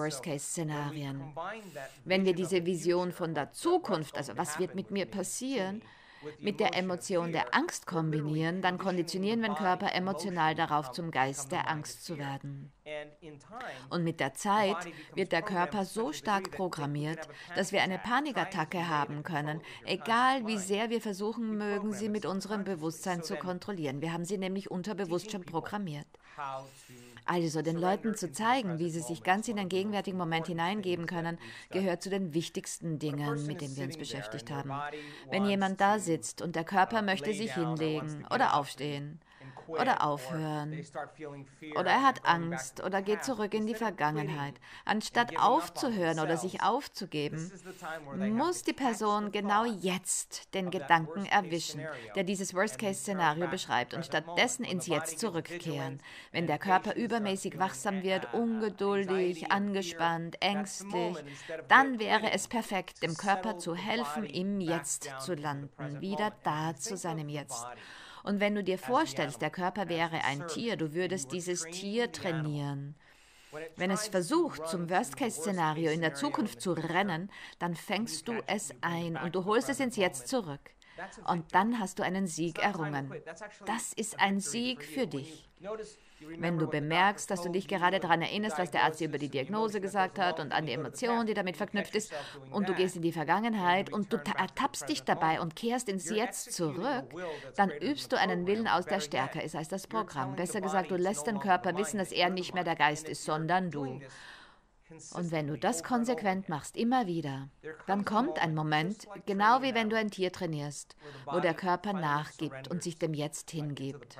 Worst-Case-Szenarien. Wenn wir diese Vision von der Zukunft, also was wird mit mir passieren, mit der Emotion der Angst kombinieren, dann konditionieren wir den Körper emotional darauf, zum Geist der Angst zu werden. Und mit der Zeit wird der Körper so stark programmiert, dass wir eine Panikattacke haben können, egal wie sehr wir versuchen mögen, sie mit unserem Bewusstsein zu kontrollieren. Wir haben sie nämlich unterbewusst schon programmiert. Also den Leuten zu zeigen, wie sie sich ganz in den gegenwärtigen Moment hineingeben können, gehört zu den wichtigsten Dingen, mit denen wir uns beschäftigt haben. Wenn jemand da sitzt und der Körper möchte sich hinlegen oder aufstehen oder aufhören oder er hat Angst oder geht zurück in die Vergangenheit, anstatt aufzuhören oder sich aufzugeben, muss die Person genau jetzt den Gedanken erwischen, der dieses Worst-Case-Szenario beschreibt und stattdessen ins Jetzt zurückkehren. Wenn der Körper übermäßig wachsam wird, ungeduldig, angespannt, ängstlich, dann wäre es perfekt, dem Körper zu helfen, im Jetzt zu landen, wieder da zu seinem Jetzt. Und wenn du dir vorstellst, der Körper wäre ein Tier, du würdest dieses Tier trainieren. Wenn es versucht, zum Worst-Case-Szenario in der Zukunft zu rennen, dann fängst du es ein und du holst es ins Jetzt zurück. Und dann hast du einen Sieg errungen. Das ist ein Sieg für dich. Wenn du bemerkst, dass du dich gerade daran erinnerst, was der Arzt dir über die Diagnose gesagt hat und an die Emotion, die damit verknüpft ist, und du gehst in die Vergangenheit und du ertappst dich dabei und kehrst ins Jetzt zurück, dann übst du einen Willen aus, der stärker ist als das Programm. Besser gesagt, du lässt den Körper wissen, dass er nicht mehr der Geist ist, sondern du. Und wenn du das konsequent machst, immer wieder, dann kommt ein Moment, genau wie wenn du ein Tier trainierst, wo der Körper nachgibt und sich dem Jetzt hingibt.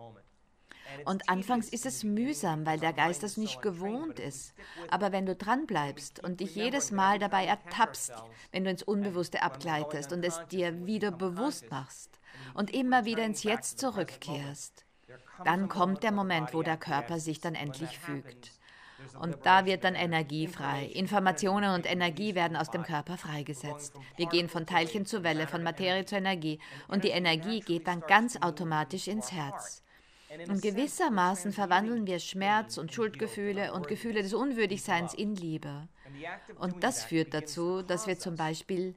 Und anfangs ist es mühsam, weil der Geist das nicht gewohnt ist. Aber wenn du dranbleibst und dich jedes Mal dabei ertappst, wenn du ins Unbewusste abgleitest und es dir wieder bewusst machst und immer wieder ins Jetzt zurückkehrst, dann kommt der Moment, wo der Körper sich dann endlich fügt. Und da wird dann Energie frei. Informationen und Energie werden aus dem Körper freigesetzt. Wir gehen von Teilchen zur Welle, von Materie zur Energie. Und die Energie geht dann ganz automatisch ins Herz. Und gewissermaßen verwandeln wir Schmerz und Schuldgefühle und Gefühle des Unwürdigseins in Liebe. Und das führt dazu, dass wir zum Beispiel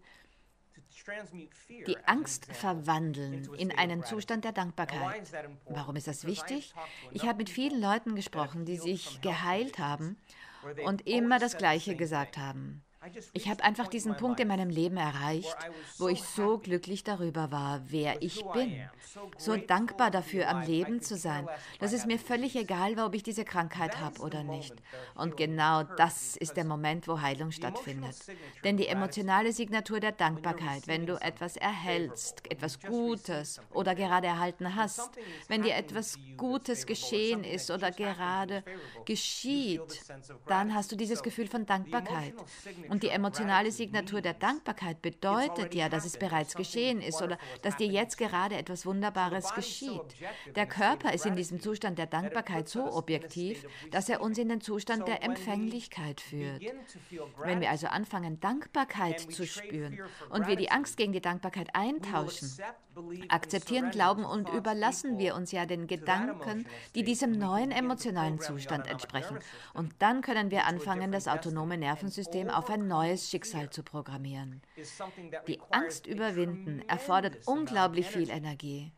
die Angst verwandeln in einen Zustand der Dankbarkeit. Warum ist das wichtig? Ich habe mit vielen Leuten gesprochen, die sich geheilt haben und immer das Gleiche gesagt haben. Ich habe einfach diesen Punkt in meinem Leben erreicht, wo ich so glücklich darüber war, wer ich bin. So dankbar dafür, am Leben zu sein. Das ist mir völlig egal, ob ich diese Krankheit habe oder nicht. Und genau das ist der Moment, wo Heilung stattfindet. Denn die emotionale Signatur der Dankbarkeit, wenn du etwas erhältst, etwas Gutes oder gerade erhalten hast, wenn dir etwas Gutes geschehen ist oder gerade geschieht, dann hast du dieses Gefühl von Dankbarkeit. Und die emotionale Signatur der Dankbarkeit bedeutet ja, dass es bereits geschehen ist oder dass dir jetzt gerade etwas Wunderbares geschieht. Der Körper ist in diesem Zustand der Dankbarkeit so objektiv, dass er uns in den Zustand der Empfänglichkeit führt. Wenn wir also anfangen, Dankbarkeit zu spüren und wir die Angst gegen die Dankbarkeit eintauschen, akzeptieren, glauben und überlassen wir uns ja den Gedanken, die diesem neuen emotionalen Zustand entsprechen. Und dann können wir anfangen, das autonome Nervensystem auf ein neues Schicksal zu programmieren. Die Angst überwinden erfordert unglaublich viel Energie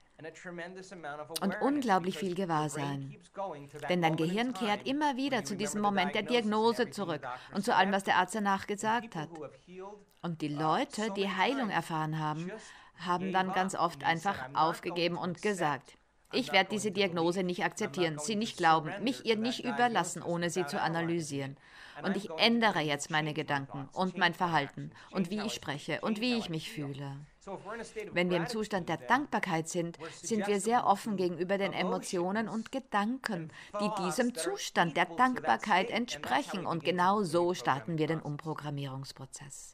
und unglaublich viel Gewahrsein. Denn dein Gehirn kehrt immer wieder zu diesem Moment der Diagnose zurück und zu allem, was der Arzt danach gesagt hat. Und die Leute, die Heilung erfahren haben, haben dann ganz oft einfach aufgegeben und gesagt, ich werde diese Diagnose nicht akzeptieren, sie nicht glauben, mich ihr nicht überlassen, ohne sie zu analysieren. Und ich ändere jetzt meine Gedanken und mein Verhalten und wie ich spreche und wie ich mich fühle. Wenn wir im Zustand der Dankbarkeit sind, sind wir sehr offen gegenüber den Emotionen und Gedanken, die diesem Zustand der Dankbarkeit entsprechen. Und genau so starten wir den Umprogrammierungsprozess.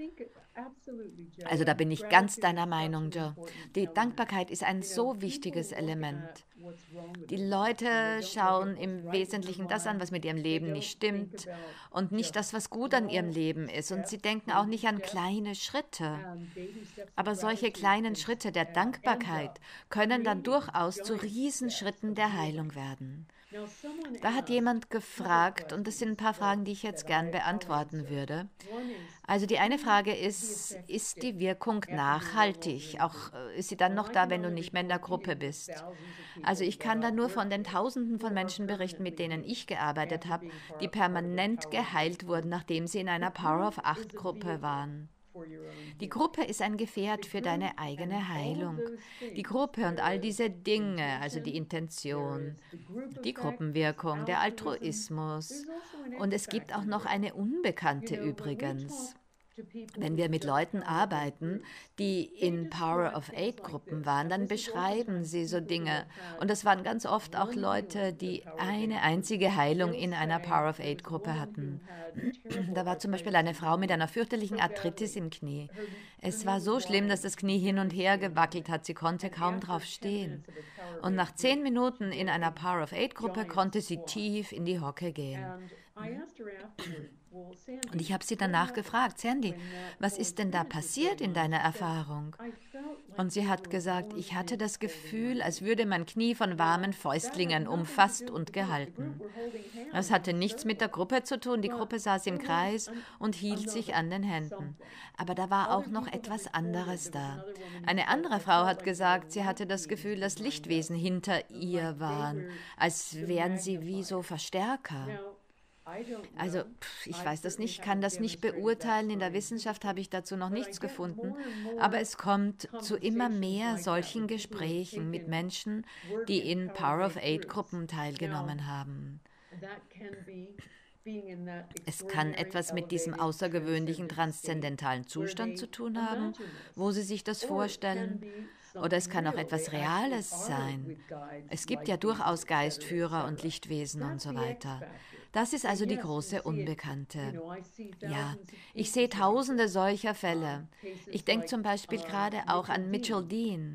Also da bin ich ganz deiner Meinung, Joe. Die Dankbarkeit ist ein so wichtiges Element. Die Leute schauen im Wesentlichen das an, was mit ihrem Leben nicht stimmt und nicht das, was gut an ihrem Leben ist. Und sie denken auch nicht an kleine Schritte. Aber solche kleinen Schritte der Dankbarkeit können dann durchaus zu Riesenschritten der Heilung werden. Da hat jemand gefragt, und das sind ein paar Fragen, die ich jetzt gern beantworten würde. Also die eine Frage ist die Wirkung nachhaltig? Auch ist sie dann noch da, wenn du nicht mehr in der Gruppe bist? Also ich kann da nur von den Tausenden von Menschen berichten, mit denen ich gearbeitet habe, die permanent geheilt wurden, nachdem sie in einer Power of 8 Gruppe waren. Die Gruppe ist ein Gefährt für deine eigene Heilung. Die Gruppe und all diese Dinge, also die Intention, die Gruppenwirkung, der Altruismus. Und es gibt auch noch eine Unbekannte übrigens. Wenn wir mit Leuten arbeiten, die in Power of Eight Gruppen waren, dann beschreiben sie so Dinge. Und das waren ganz oft auch Leute, die eine einzige Heilung in einer Power of Eight Gruppe hatten. Da war zum Beispiel eine Frau mit einer fürchterlichen Arthritis im Knie. Es war so schlimm, dass das Knie hin und her gewackelt hat. Sie konnte kaum drauf stehen. Und nach 10 Minuten in einer Power of Eight Gruppe konnte sie tief in die Hocke gehen. Und ich habe sie danach gefragt, Sandy, was ist denn da passiert in deiner Erfahrung? Und sie hat gesagt, ich hatte das Gefühl, als würde mein Knie von warmen Fäustlingen umfasst und gehalten. Das hatte nichts mit der Gruppe zu tun. Die Gruppe saß im Kreis und hielt sich an den Händen. Aber da war auch noch etwas anderes da. Eine andere Frau hat gesagt, sie hatte das Gefühl, dass Lichtwesen hinter ihr waren, als wären sie wie so Verstärker. Also, ich weiß das nicht, kann das nicht beurteilen. In der Wissenschaft habe ich dazu noch nichts gefunden. Aber es kommt zu immer mehr solchen Gesprächen mit Menschen, die in Power of Eight Gruppen teilgenommen haben. Es kann etwas mit diesem außergewöhnlichen transzendentalen Zustand zu tun haben, wo Sie sich das vorstellen. Oder es kann auch etwas Reales sein. Es gibt ja durchaus Geistführer und Lichtwesen und so weiter. Das ist also die große Unbekannte. Ja, ich sehe tausende solcher Fälle. Ich denke zum Beispiel gerade auch an Mitchell Dean,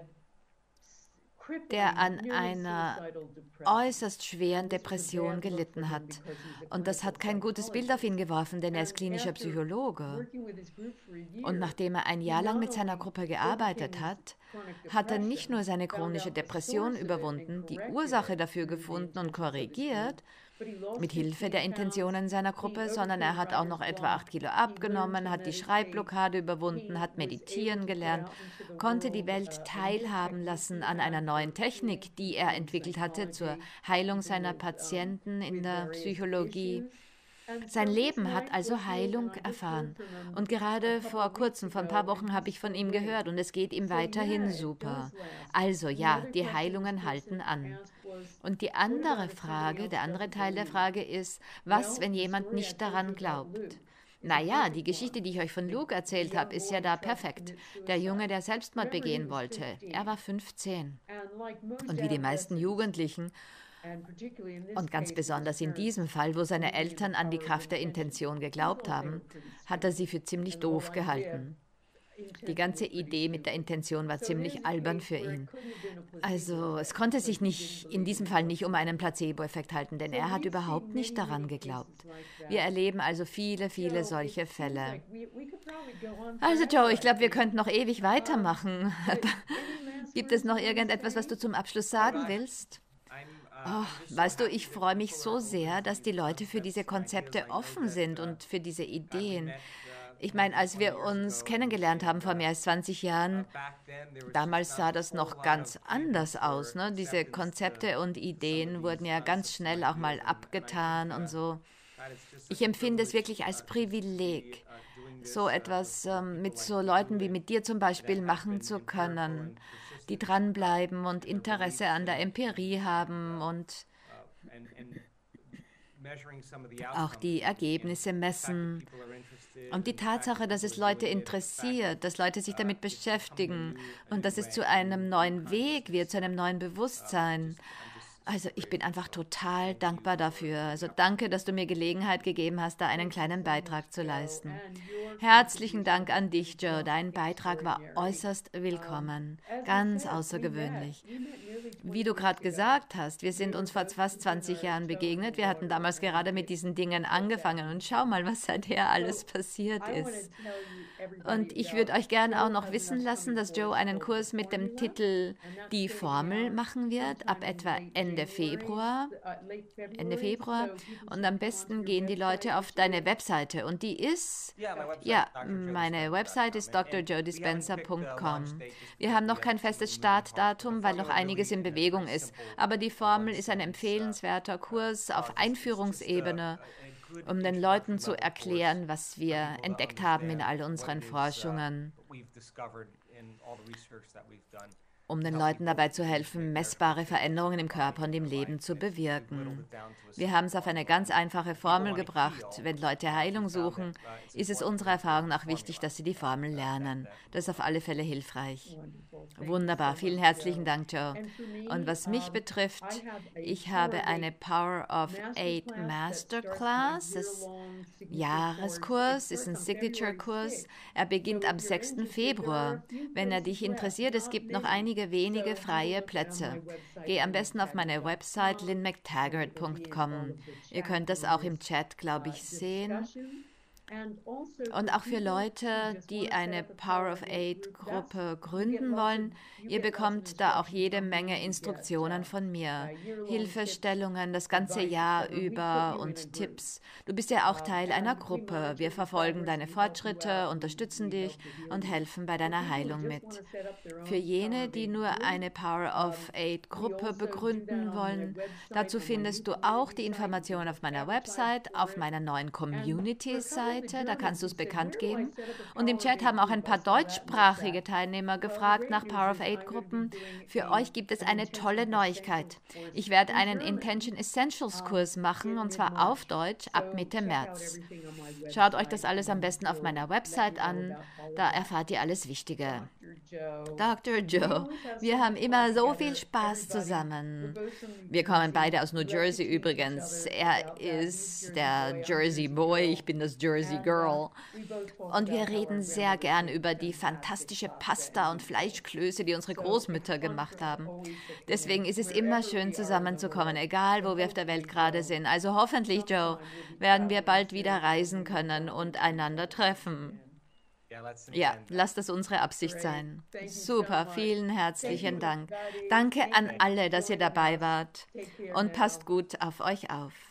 der an einer äußerst schweren Depression gelitten hat. Und das hat kein gutes Bild auf ihn geworfen, denn er ist klinischer Psychologe. Und nachdem er ein Jahr lang mit seiner Gruppe gearbeitet hat, hat er nicht nur seine chronische Depression überwunden, die Ursache dafür gefunden und korrigiert, mit Hilfe der Intentionen seiner Gruppe, sondern er hat auch noch etwa 8 Kilo abgenommen, hat die Schreibblockade überwunden, hat meditieren gelernt, konnte die Welt teilhaben lassen an einer neuen Technik, die er entwickelt hatte zur Heilung seiner Patienten in der Psychologie. Sein Leben hat also Heilung erfahren. Und gerade vor kurzem, vor ein paar Wochen, habe ich von ihm gehört und es geht ihm weiterhin super. Also ja, die Heilungen halten an. Und die andere Frage, der andere Teil der Frage ist, was, wenn jemand nicht daran glaubt? Naja, die Geschichte, die ich euch von Luke erzählt habe, ist ja da perfekt. Der Junge, der Selbstmord begehen wollte, er war 15. Und wie die meisten Jugendlichen, und ganz besonders in diesem Fall, wo seine Eltern an die Kraft der Intention geglaubt haben, hat er sie für ziemlich doof gehalten. Die ganze Idee mit der Intention war ziemlich albern für ihn. Also es konnte sich in diesem Fall nicht um einen Placebo-Effekt halten, denn er hat überhaupt nicht daran geglaubt. Wir erleben also viele, viele solche Fälle. Also Joe, ich glaube, wir könnten noch ewig weitermachen. Gibt es noch irgendetwas, was du zum Abschluss sagen willst? Oh, weißt du, ich freue mich so sehr, dass die Leute für diese Konzepte offen sind und für diese Ideen. Ich meine, als wir uns kennengelernt haben vor mehr als 20 Jahren, damals sah das noch ganz anders aus, ne? Diese Konzepte und Ideen wurden ja ganz schnell auch mal abgetan und so. Ich empfinde es wirklich als Privileg, so etwas mit so Leuten wie mit dir zum Beispiel machen zu können, die dranbleiben und Interesse an der Empirie haben und auch die Ergebnisse messen. Und die Tatsache, dass es Leute interessiert, dass Leute sich damit beschäftigen und dass es zu einem neuen Weg wird, zu einem neuen Bewusstsein. Also ich bin einfach total dankbar dafür. Also danke, dass du mir Gelegenheit gegeben hast, da einen kleinen Beitrag zu leisten. Herzlichen Dank an dich, Joe. Dein Beitrag war äußerst willkommen. Ganz außergewöhnlich. Wie du gerade gesagt hast, wir sind uns vor fast 20 Jahren begegnet. Wir hatten damals gerade mit diesen Dingen angefangen und schau mal, was seither alles passiert ist. Und ich würde euch gerne auch noch wissen lassen, dass Joe einen Kurs mit dem Titel Die Formel machen wird, ab etwa Ende Ende Februar. Ende Februar. Und am besten gehen die Leute auf deine Webseite. Und die ist, ja, meine Website ist drjodispenza.com. Wir haben noch kein festes Startdatum, weil noch einiges in Bewegung ist. Aber die Formel ist ein empfehlenswerter Kurs auf Einführungsebene, um den Leuten zu erklären, was wir entdeckt haben in all unseren Forschungen, um den Leuten dabei zu helfen, messbare Veränderungen im Körper und im Leben zu bewirken. Wir haben es auf eine ganz einfache Formel gebracht. Wenn Leute Heilung suchen, ist es unserer Erfahrung nach wichtig, dass sie die Formel lernen. Das ist auf alle Fälle hilfreich. Wunderbar, vielen herzlichen Dank, Joe. Und was mich betrifft, ich habe eine Power of 8 Masterclass. Das ist ein Jahreskurs, ist ein Signature-Kurs. Er beginnt am 6. Februar. Wenn er dich interessiert, es gibt noch einige wenige freie Plätze. Geh am besten auf meine Website lynnemctaggart.com. Ihr könnt das auch im Chat, glaube ich, sehen. Und auch für Leute, die eine Power of Eight Gruppe gründen wollen, ihr bekommt da auch jede Menge Instruktionen von mir. Hilfestellungen das ganze Jahr über und Tipps. Du bist ja auch Teil einer Gruppe. Wir verfolgen deine Fortschritte, unterstützen dich und helfen bei deiner Heilung mit. Für jene, die nur eine Power of Eight Gruppe begründen wollen, dazu findest du auch die Informationen auf meiner Website, auf meiner neuen Community-Seite. Da kannst du es bekannt geben. Und im Chat haben auch ein paar deutschsprachige Teilnehmer gefragt nach Power of Eight Gruppen. Für euch gibt es eine tolle Neuigkeit. Ich werde einen Intention Essentials Kurs machen, und zwar auf Deutsch ab Mitte März. Schaut euch das alles am besten auf meiner Website an. Da erfahrt ihr alles Wichtige. Dr. Joe, wir haben immer so viel Spaß zusammen. Wir kommen beide aus New Jersey übrigens. Er ist der Jersey Boy, ich bin das Jersey Girl. Und wir reden sehr gern über die fantastische Pasta und Fleischklöße, die unsere Großmütter gemacht haben. Deswegen ist es immer schön zusammenzukommen, egal wo wir auf der Welt gerade sind. Also hoffentlich, Joe, werden wir bald wieder reisen können und einander treffen. Ja, lass das unsere Absicht sein. Super, vielen herzlichen Dank. Danke an alle, dass ihr dabei wart und passt gut auf euch auf.